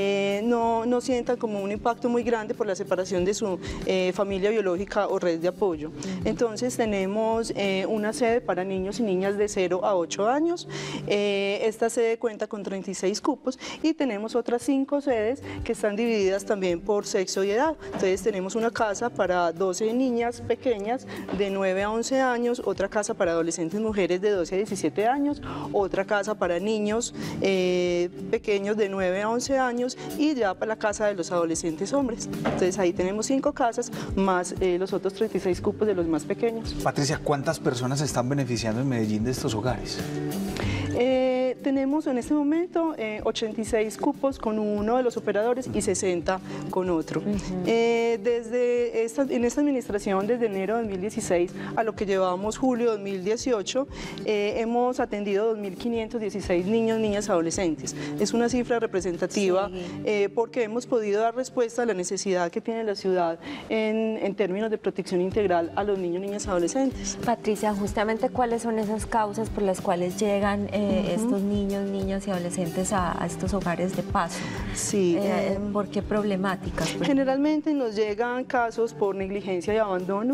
no sientan como un impacto muy grande por la separación de su familia biológica o red de apoyo. Entonces tenemos una sede para niños y niñas de 0 a 8 años. Esta sede cuenta con 36 cupos y tenemos otras 5 sedes que están divididas también por sexo y edad. Entonces tenemos una casa para 12 niñas pequeñas de 9 a 11 años, otra casa para adolescentes mujeres de 12 a 17 años, otra casa para niños pequeños de 9 a 11 años y ya para la casa de los adolescentes hombres. Entonces ahí tenemos 5 casas más los otros 36 cupos de los más pequeños. Patricia, ¿cuántas personas se están beneficiando en Medellín de estos hogares? Tenemos en este momento 86 cupos con uno de los operadores y 60 con otro. En esta administración, desde enero de 2016 a lo que llevamos julio de 2018, hemos atendido 2.516 niños, niñas, adolescentes. Es una cifra representativa porque hemos podido dar respuesta a la necesidad que tiene la ciudad en términos de protección integral a los niños, niñas, adolescentes. Patricia, justamente, ¿cuáles son esas causas por las cuales llegan estos niños, niñas y adolescentes a estos hogares de paso? Sí. ¿Por qué problemáticas? Generalmente nos llegan casos por negligencia y abandono.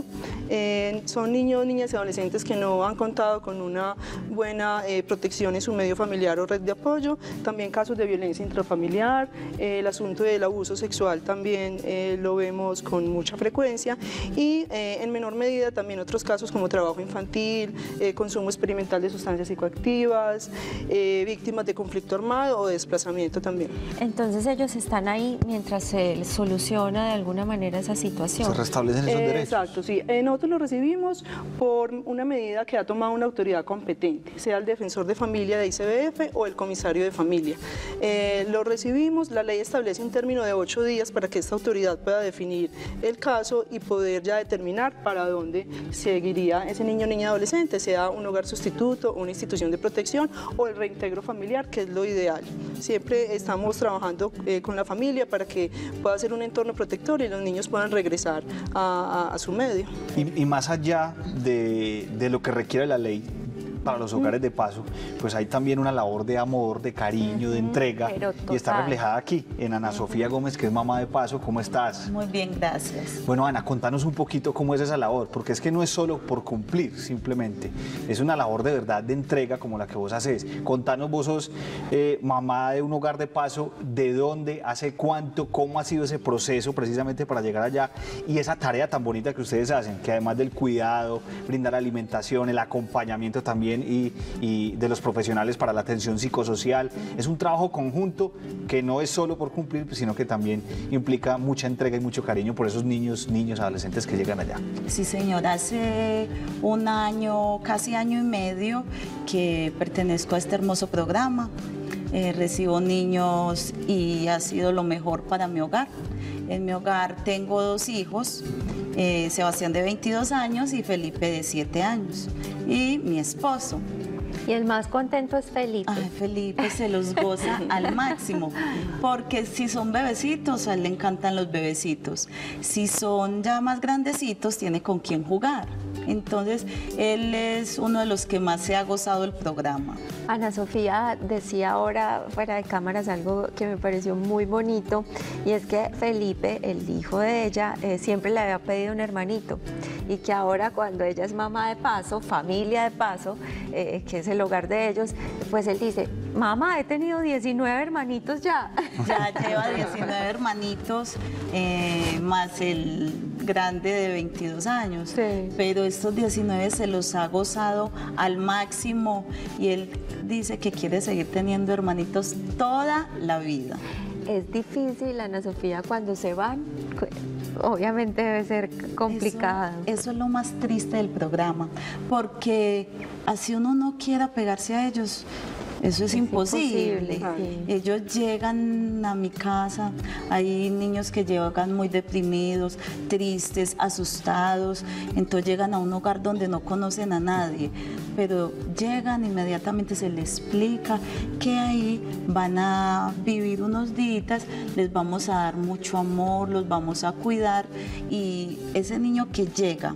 Son niños, niñas y adolescentes que no han contado con una buena protección en su medio familiar o red de apoyo. También casos de violencia intrafamiliar. El asunto del abuso sexual también lo vemos con mucha frecuencia. Y en menor medida también otros casos como trabajo infantil, consumo experimental de sustancias psicoactivas, víctimas de conflicto armado o de desplazamiento también. Entonces ellos están ahí mientras se soluciona de alguna manera esa situación. Se restablecen esos derechos. Exacto, sí. Nosotros lo recibimos por una medida que ha tomado una autoridad competente, sea el defensor de familia de ICBF o el comisario de familia. Lo recibimos, la ley establece un término de 8 días para que esta autoridad pueda definir el caso y poder ya determinar para dónde seguiría ese niño, niña, adolescente, sea un hogar sustituto, una institución de protección o el reintegro familiar, que es lo ideal. Siempre estamos trabajando con la familia para que pueda ser un entorno protector y los niños puedan regresar a su medio. Y más allá de lo que requiere la ley para los hogares de paso, pues hay también una labor de amor, de cariño, de entrega, y está reflejada aquí en Ana Sofía Gómez, que es mamá de paso. ¿Cómo estás? Muy bien, gracias. Bueno, Ana, contanos un poquito cómo es esa labor, porque es que no es solo por cumplir, simplemente, es una labor de verdad de entrega como la que vos haces. Contanos, vos sos mamá de un hogar de paso, ¿de dónde, hace cuánto, cómo ha sido ese proceso precisamente para llegar allá y esa tarea tan bonita que ustedes hacen, que además del cuidado, brindar alimentación, el acompañamiento también y de los profesionales para la atención psicosocial, es un trabajo conjunto que no es solo por cumplir, sino que también implica mucha entrega y mucho cariño por esos niños, adolescentes que llegan allá. Sí, señor, hace un año, casi año y medio que pertenezco a este hermoso programa. Recibo niños y ha sido lo mejor para mi hogar. En mi hogar tengo 2 hijos, Sebastián de 22 años y Felipe de 7 años, y mi esposo. Y el más contento es Felipe. Ay, Felipe se los goza al máximo, porque si son bebecitos, a él le encantan los bebecitos. Si son ya más grandecitos, tiene con quién jugar. Entonces, él es uno de los que más se ha gozado el programa. Ana Sofía decía ahora fuera de cámaras algo que me pareció muy bonito, y es que Felipe, el hijo de ella, siempre le había pedido un hermanito, y que ahora cuando ella es mamá de paso, familia de paso, que es el hogar de ellos, pues él dice: mamá, he tenido 19 hermanitos ya. Ya lleva 19 hermanitos, más el grande de 22 años, sí. Pero estos 19 se los ha gozado al máximo, y él dice que quiere seguir teniendo hermanitos toda la vida. Es difícil, Ana Sofía, cuando se van, obviamente debe ser complicado. Eso es lo más triste del programa, porque así uno no quiera pegarse a ellos, eso es imposible. Sí. Ellos llegan a mi casa, hay niños que llegan muy deprimidos, tristes, asustados, entonces llegan a un hogar donde no conocen a nadie, pero llegan, inmediatamente se les explica que ahí van a vivir unos días, les vamos a dar mucho amor, los vamos a cuidar, y ese niño que llega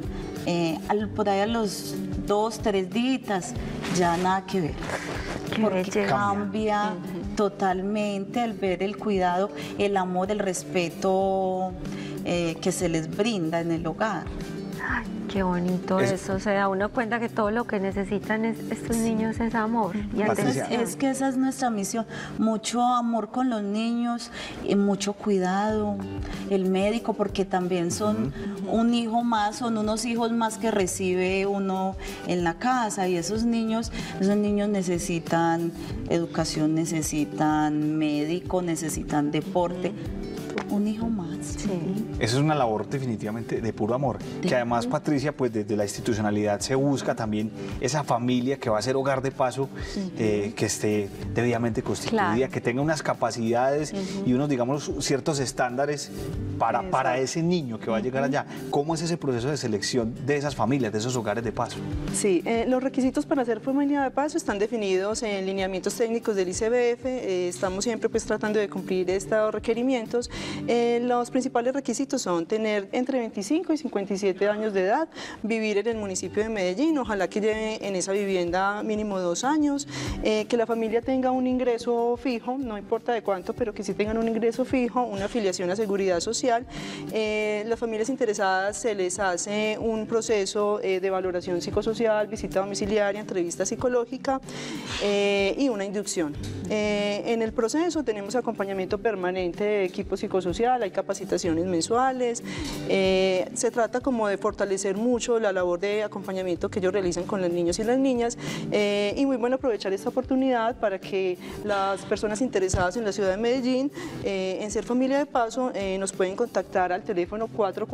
por ahí a los 2, 3 días, ya nada que ver. Porque cambia totalmente al ver el cuidado, el amor, el respeto que se les brinda en el hogar. Ay, qué bonito eso, se da uno cuenta que todo lo que necesitan estos niños es amor y atención. Es que esa es nuestra misión, mucho amor con los niños, mucho cuidado, el médico, porque también son un hijo más, son unos hijos más que recibe uno en la casa, y esos niños necesitan educación, necesitan médico, necesitan deporte. Un hijo más. Sí. Eso es una labor definitivamente de puro amor, que además, Patricia, pues desde la institucionalidad se busca también esa familia que va a ser hogar de paso, que esté debidamente constituida, claro, que tenga unas capacidades y unos, digamos, ciertos estándares para ese niño que va a llegar allá. ¿Cómo es ese proceso de selección de esas familias, de esos hogares de paso? Sí, los requisitos para ser familia de paso están definidos en lineamientos técnicos del ICBF. Estamos siempre pues tratando de cumplir estos requerimientos. Los principales requisitos son tener entre 25 y 57 años de edad, vivir en el municipio de Medellín, ojalá que lleve en esa vivienda mínimo 2 años, que la familia tenga un ingreso fijo, no importa de cuánto, pero que sí tengan un ingreso fijo, una afiliación a seguridad social. Las familias interesadas se les hace un proceso de valoración psicosocial, visita domiciliaria, entrevista psicológica y una inducción. En el proceso tenemos acompañamiento permanente de equipo psicosocial, hay capacitaciones mensuales, se trata como de fortalecer mucho la labor de acompañamiento que ellos realizan con los niños y las niñas, y muy bueno aprovechar esta oportunidad para que las personas interesadas en la ciudad de Medellín en ser familia de paso nos pueden contactar al teléfono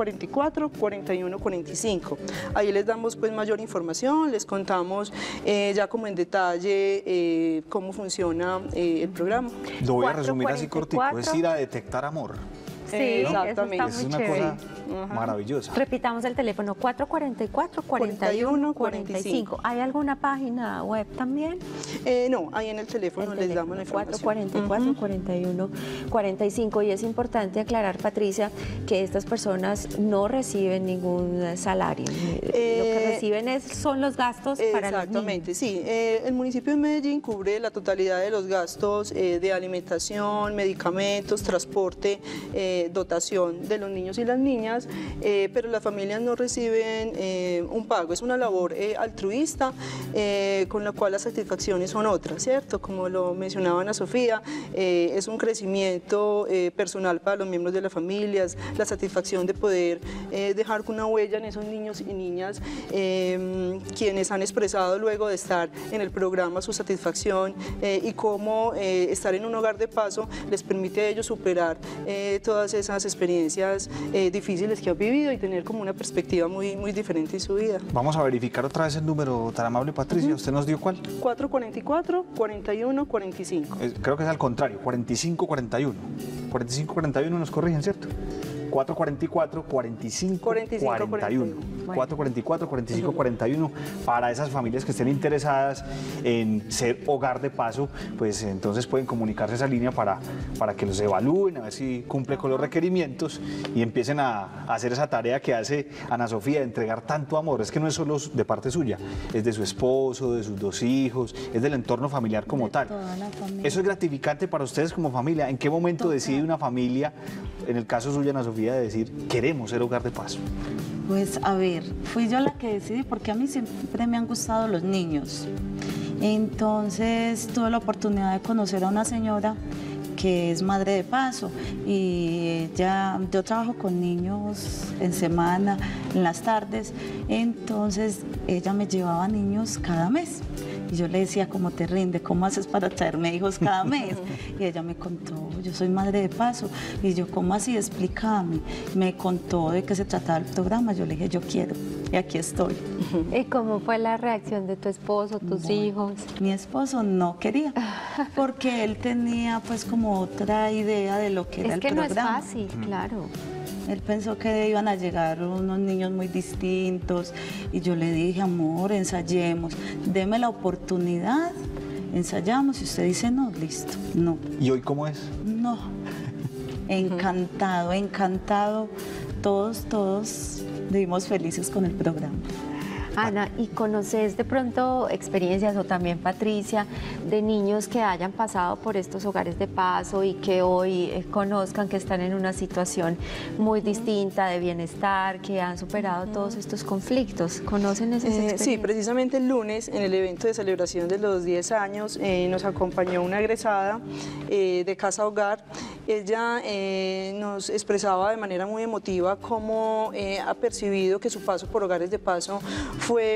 444-4145. Ahí les damos pues mayor información, les contamos ya como en detalle cómo funciona el programa. Lo voy a resumir así cortico, es ir a detectar amor. Sí, ¿no? Exactamente. Es una cosa maravillosa. Repitamos el teléfono, 444-4145. ¿Hay alguna página web también? No, ahí en el teléfono les damos la información. 444-4145. Y es importante aclarar, Patricia, que estas personas no reciben ningún salario. Lo que reciben son los gastos para los niños. Exactamente, sí. El municipio de Medellín cubre la totalidad de los gastos de alimentación, medicamentos, transporte, dotación de los niños y las niñas, pero las familias no reciben un pago. Es una labor altruista, con la cual las satisfacciones son otras, ¿cierto? Como lo mencionaba Ana Sofía, es un crecimiento personal para los miembros de las familias, la satisfacción de poder dejar una huella en esos niños y niñas, quienes han expresado luego de estar en el programa su satisfacción, y cómo estar en un hogar de paso les permite a ellos superar todas esas experiencias difíciles que han vivido y tener como una perspectiva muy, muy diferente en su vida. Vamos a verificar otra vez el número tan amable, Patricia. ¿Usted nos dio cuál? 444-4145. Creo que es al contrario, 4541. 4541 nos corrigen, ¿cierto? 444-4541. 444-4541 para esas familias que estén interesadas en ser hogar de paso, pues entonces pueden comunicarse a esa línea para que los evalúen, a ver si cumple con los requerimientos y empiecen a hacer esa tarea que hace Ana Sofía de entregar tanto amor. Es que no es solo de parte suya, es de su esposo, de sus 2 hijos, es del entorno familiar como tal. Eso es gratificante para ustedes como familia. ¿En qué momento decide una familia, en el caso suyo, Ana Sofía, de decir queremos ser hogar de paso? Pues a ver, fui yo la que decidí porque a mí siempre me han gustado los niños. Entonces tuve la oportunidad de conocer a una señora que es madre de paso y yo trabajo con niños en semana, en las tardes, entonces ella me llevaba niños cada mes. Y yo le decía, ¿cómo te rinde? ¿Cómo haces para traerme hijos cada mes? Y ella me contó, yo soy madre de paso. Y yo, ¿cómo así? Explícame. Me contó de qué se trataba el programa. Yo le dije, yo quiero. Y aquí estoy. ¿Y cómo fue la reacción de tu esposo, tus hijos? Mi esposo no quería, porque él tenía pues como otra idea de lo que era el programa. Es que no es fácil, claro. Él pensó que iban a llegar unos niños muy distintos y yo le dije, amor, ensayemos, deme la oportunidad, ensayamos y usted dice no, listo, no. ¿Y hoy cómo es? No, encantado, encantado, todos vivimos felices con el programa. Ana, ¿y conoces de pronto experiencias, o también Patricia, de niños que hayan pasado por estos hogares de paso y que hoy conozcan que están en una situación muy distinta de bienestar, que han superado todos estos conflictos? ¿Conocen esas experiencias? Sí, precisamente el lunes, en el evento de celebración de los 10 años, nos acompañó una egresada de Casa Hogar. Ella nos expresaba de manera muy emotiva cómo ha percibido que su paso por hogares de paso fue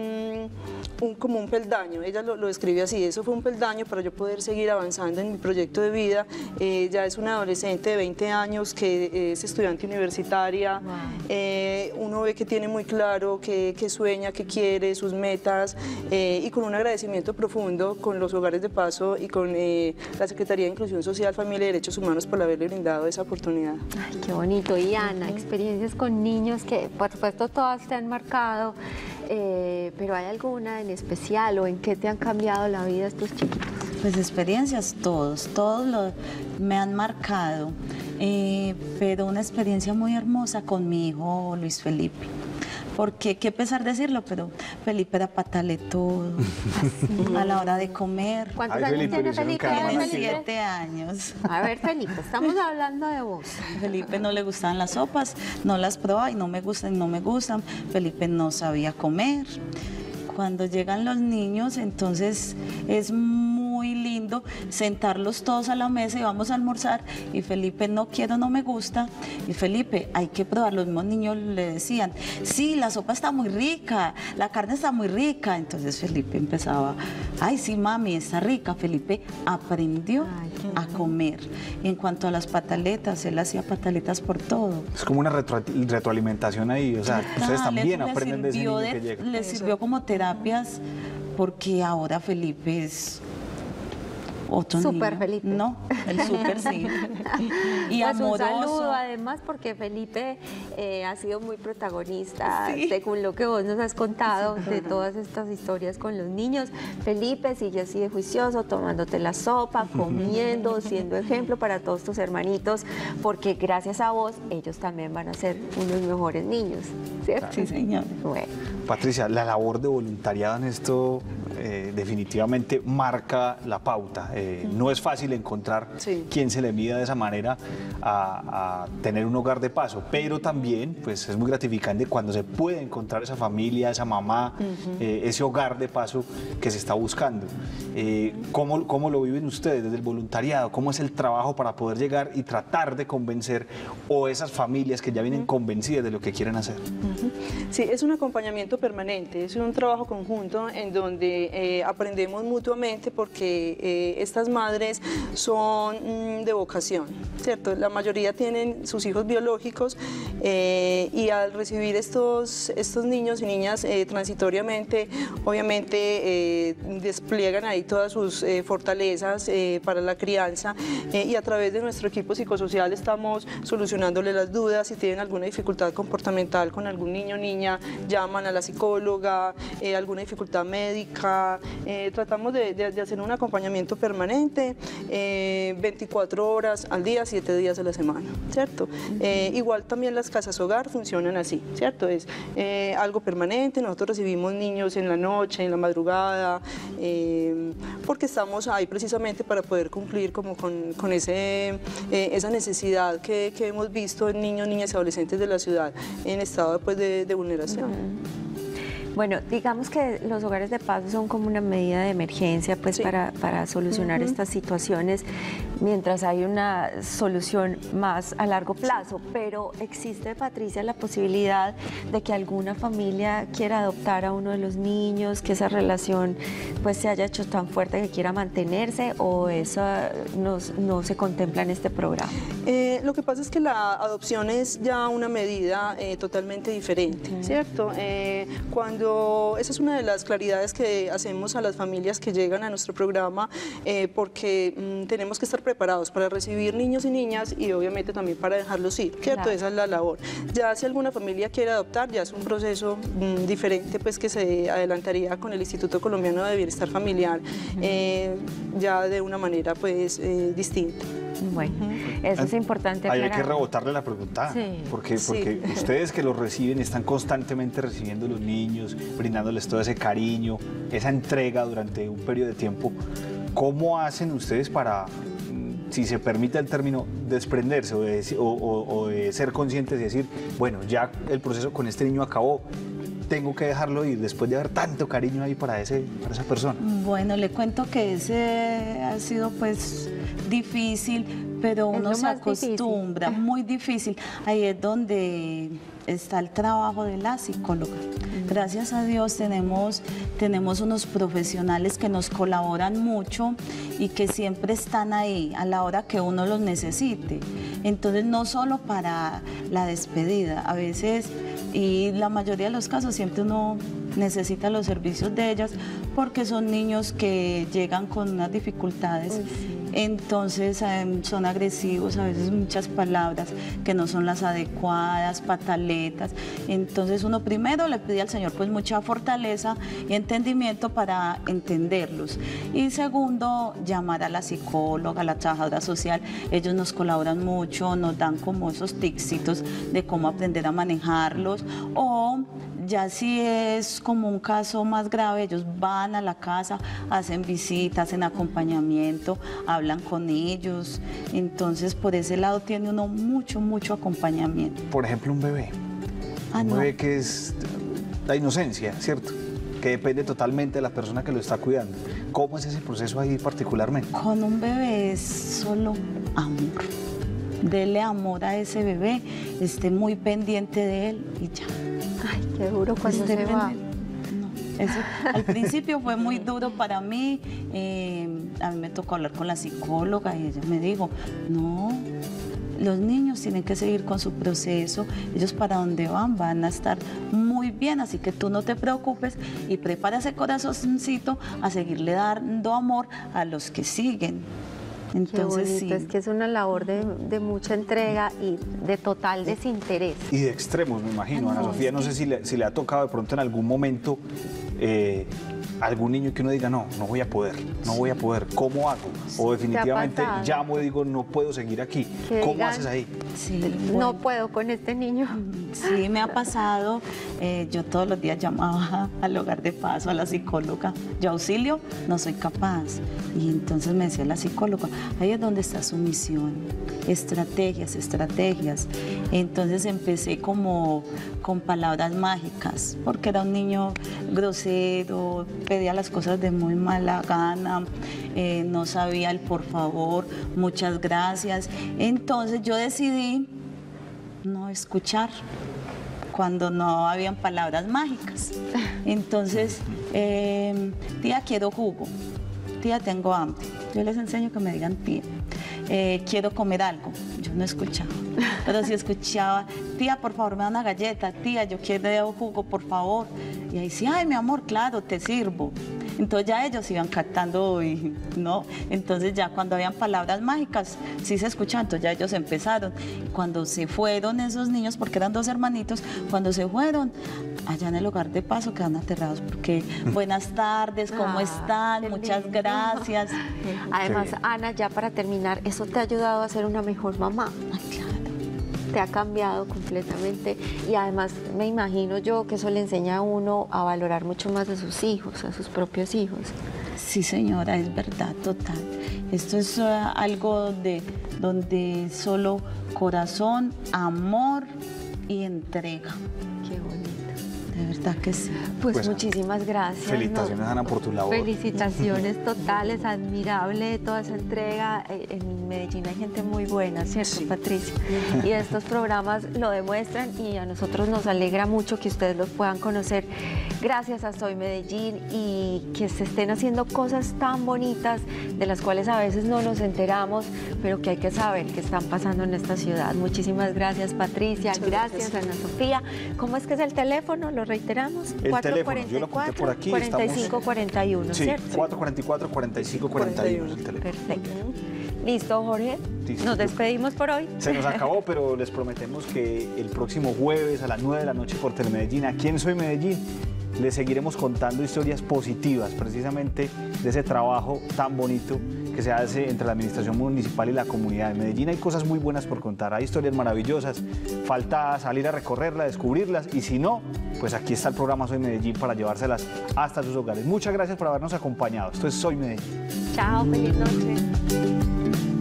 como un peldaño. Ella lo describe así: eso fue un peldaño para yo poder seguir avanzando en mi proyecto de vida. Ya es una adolescente de 20 años que es estudiante universitaria. Wow. Uno ve que tiene muy claro que sueña, que quiere, sus metas, y con un agradecimiento profundo con los hogares de paso y con la Secretaría de Inclusión Social, Familia y Derechos Humanos por haberle brindado esa oportunidad. Ay, qué bonito. Y Ana, experiencias con niños que por supuesto todas te han marcado, pero ¿hay alguna en especial o en qué te han cambiado la vida estos chiquitos? Pues experiencias todos me han marcado, pero una experiencia muy hermosa con mi hijo Luis Felipe. Porque, qué pesar decirlo, pero Felipe era pataletudo a la hora de comer. ¿Cuántos años tiene Felipe? Tiene 7 años. A ver, Felipe, estamos hablando de vos. Felipe no le gustaban las sopas, no las probaba y no me gustan. Felipe no sabía comer. Cuando llegan los niños, entonces es muy lindo sentarlos todos a la mesa y vamos a almorzar, y Felipe no quiero, no me gusta, y Felipe hay que probar. Los mismos niños le decían, sí, la sopa está muy rica, la carne está muy rica. Entonces Felipe empezaba, ay sí mami, está rica. Felipe aprendió a comer. En cuanto a las pataletas, él hacía pataletas por todo. Es como una retroalimentación ahí, o sea, ustedes también aprenden de ese niño que llega. Le sirvió como terapias, porque ahora Felipe es otro Super niño. Felipe. No, el super sí. Y pues amoroso. Un saludo además, porque Felipe ha sido muy protagonista, según lo que vos nos has contado, de todas estas historias con los niños. Felipe sigue así de juicioso, tomándote la sopa, comiendo, siendo ejemplo para todos tus hermanitos, porque gracias a vos ellos también van a ser unos mejores niños, ¿cierto? Sí, señor. Bueno. Patricia, la labor de voluntariado en esto definitivamente marca la pauta. No es fácil encontrar quien se le mida de esa manera a tener un hogar de paso, pero también pues, es muy gratificante cuando se puede encontrar esa familia, esa mamá, ese hogar de paso que se está buscando. ¿Cómo lo viven ustedes desde el voluntariado? ¿Cómo es el trabajo para poder llegar y tratar de convencer o esas familias que ya vienen convencidas de lo que quieren hacer? Sí, es un acompañamiento permanente, es un trabajo conjunto en donde donde aprendemos mutuamente porque estas madres son de vocación, ¿cierto? La mayoría tienen sus hijos biológicos y al recibir estos niños y niñas transitoriamente, obviamente despliegan ahí todas sus fortalezas para la crianza y a través de nuestro equipo psicosocial estamos solucionándole las dudas. Si tienen alguna dificultad comportamental con algún niño o niña, llaman a la psicóloga, alguna dificultad médica, tratamos de hacer un acompañamiento permanente, 24 horas al día, 7 días a la semana, ¿cierto? Igual también las casas hogar funcionan así, ¿cierto? Es algo permanente, nosotros recibimos niños en la noche, en la madrugada, porque estamos ahí precisamente para poder cumplir como con esa necesidad que hemos visto en niños, niñas y adolescentes de la ciudad en estado pues, de vulneración. Bueno, digamos que los hogares de paso son como una medida de emergencia pues, para solucionar estas situaciones mientras hay una solución más a largo plazo, pero existe, Patricia, la posibilidad de que alguna familia quiera adoptar a uno de los niños, que esa relación pues se haya hecho tan fuerte que quiera mantenerse, o eso no se contempla en este programa. Lo que pasa es que la adopción es ya una medida totalmente diferente, ¿cierto? Esa es una de las claridades que hacemos a las familias que llegan a nuestro programa, porque tenemos que estar preparados para recibir niños y niñas y obviamente también para dejarlos ir, ¿cierto? Claro. Esa es la labor. Ya si alguna familia quiere adoptar, ya es un proceso diferente pues que se adelantaría con el Instituto Colombiano de Bienestar Familiar, ya de una manera pues distinta. Bueno, eso es importante aclarar. Hay que rebotarle la pregunta, porque ustedes que los reciben están constantemente recibiendo a los niños, brindándoles todo ese cariño, esa entrega durante un periodo de tiempo. ¿Cómo hacen ustedes para, si se permite el término, desprenderse o de ser conscientes y decir, bueno, ya el proceso con este niño acabó, tengo que dejarlo ir después de haber tanto cariño ahí para esa persona? Bueno, le cuento que ese ha sido pues difícil, pero uno se acostumbra, muy difícil. Ahí es donde está el trabajo de la psicóloga. Gracias a Dios tenemos unos profesionales que nos colaboran mucho y que siempre están ahí a la hora que uno los necesite. Entonces, no solo para la despedida, a veces, y la mayoría de los casos, siempre uno necesita los servicios de ellas porque son niños que llegan con unas dificultades. Entonces son agresivos, a veces muchas palabras que no son las adecuadas, pataletas. Entonces uno primero le pide al Señor pues mucha fortaleza y entendimiento para entenderlos. Y segundo, llamar a la psicóloga, a la trabajadora social. Ellos nos colaboran mucho, nos dan como esos tipsitos de cómo aprender a manejarlos, o ya si es como un caso más grave, ellos van a la casa, hacen visitas, hacen acompañamiento, hablan con ellos. Entonces, por ese lado tiene uno mucho acompañamiento. Por ejemplo, un bebé. Un bebé que es la inocencia, ¿cierto? Que depende totalmente de la persona que lo está cuidando. ¿Cómo es ese proceso ahí particularmente? Con un bebé es solo amor. Dele amor a ese bebé, esté muy pendiente de él y ya. Ay, qué duro cuando se va. Eso, al principio fue muy duro para mí, a mí me tocó hablar con la psicóloga y ella me dijo, no, los niños tienen que seguir con su proceso, ellos para donde van a estar muy bien, así que tú no te preocupes y prepara ese corazoncito a seguirle dando amor a los que siguen. Entonces, qué bonito, es que es una labor de mucha entrega y de total desinterés. Y de extremos, me imagino. Ana Sofía, no sé si le ha tocado de pronto en algún momento algún niño que uno diga, no voy a poder, ¿cómo hago? O definitivamente llamo y digo, no puedo seguir aquí. ¿Cómo haces ahí? Sí, bueno, no puedo con este niño. Sí, me ha pasado. Yo todos los días llamaba al hogar de paso, a la psicóloga. Yo auxilio, no soy capaz. Y entonces me decía la psicóloga, ahí es donde está su misión. Estrategias. Entonces empecé como con palabras mágicas, porque era un niño grosero, pedía las cosas de muy mala gana, no sabía el por favor, muchas gracias. Entonces yo decidí no escuchar. cuando no habían palabras mágicas. Entonces, tía, quiero jugo, tía, tengo hambre. Yo les enseño que me digan tía. Quiero comer algo. Yo no escuchaba, pero sí escuchaba, tía, por favor, me da una galleta, tía, yo quiero jugo, por favor. Y ahí sí, ay, mi amor, claro, te sirvo. Entonces ya ellos iban captando y no, entonces ya cuando habían palabras mágicas, sí se escuchaban, entonces ya ellos empezaron. Cuando se fueron esos niños, porque eran 2 hermanitos, cuando se fueron, allá en el hogar de paso quedan aterrados porque buenas tardes, ¿cómo están? Muchas gracias. Además, Ana, ya para terminar, ¿eso te ha ayudado a ser una mejor mamá? Ay, claro. Te ha cambiado completamente y además me imagino yo que eso le enseña a uno a valorar mucho más a sus hijos, a sus propios hijos. Sí, señora, es verdad, total. Esto es algo donde solo corazón, amor y entrega. Qué bonito. De verdad que sí. Pues muchísimas gracias. Felicitaciones, Ana, por tu labor. Felicitaciones totales, admirable toda esa entrega. En Medellín hay gente muy buena, ¿cierto, sí, Patricia? Y estos programas lo demuestran y a nosotros nos alegra mucho que ustedes los puedan conocer gracias a Soy Medellín y que se estén haciendo cosas tan bonitas de las cuales a veces no nos enteramos, pero que hay que saber que están pasando en esta ciudad. Muchísimas gracias, Patricia. Gracias, Ana Sofía. ¿Cómo es que es el teléfono? ¿Lo reiteramos? El teléfono, yo lo apunté por aquí. 4541, sí, ¿cierto? 444-4541 el teléfono. Perfecto. ¿Listo, Jorge? Nos despedimos por hoy. Se nos acabó, pero les prometemos que el próximo jueves a las 9 de la noche por Telemedellín, aquí en Soy Medellín, les seguiremos contando historias positivas, precisamente de ese trabajo tan bonito que se hace entre la administración municipal y la comunidad. En Medellín hay cosas muy buenas por contar, hay historias maravillosas, falta salir a recorrerlas, descubrirlas, y si no, pues aquí está el programa Soy Medellín para llevárselas hasta sus hogares. Muchas gracias por habernos acompañado. Esto es Soy Medellín. Chao, feliz noche.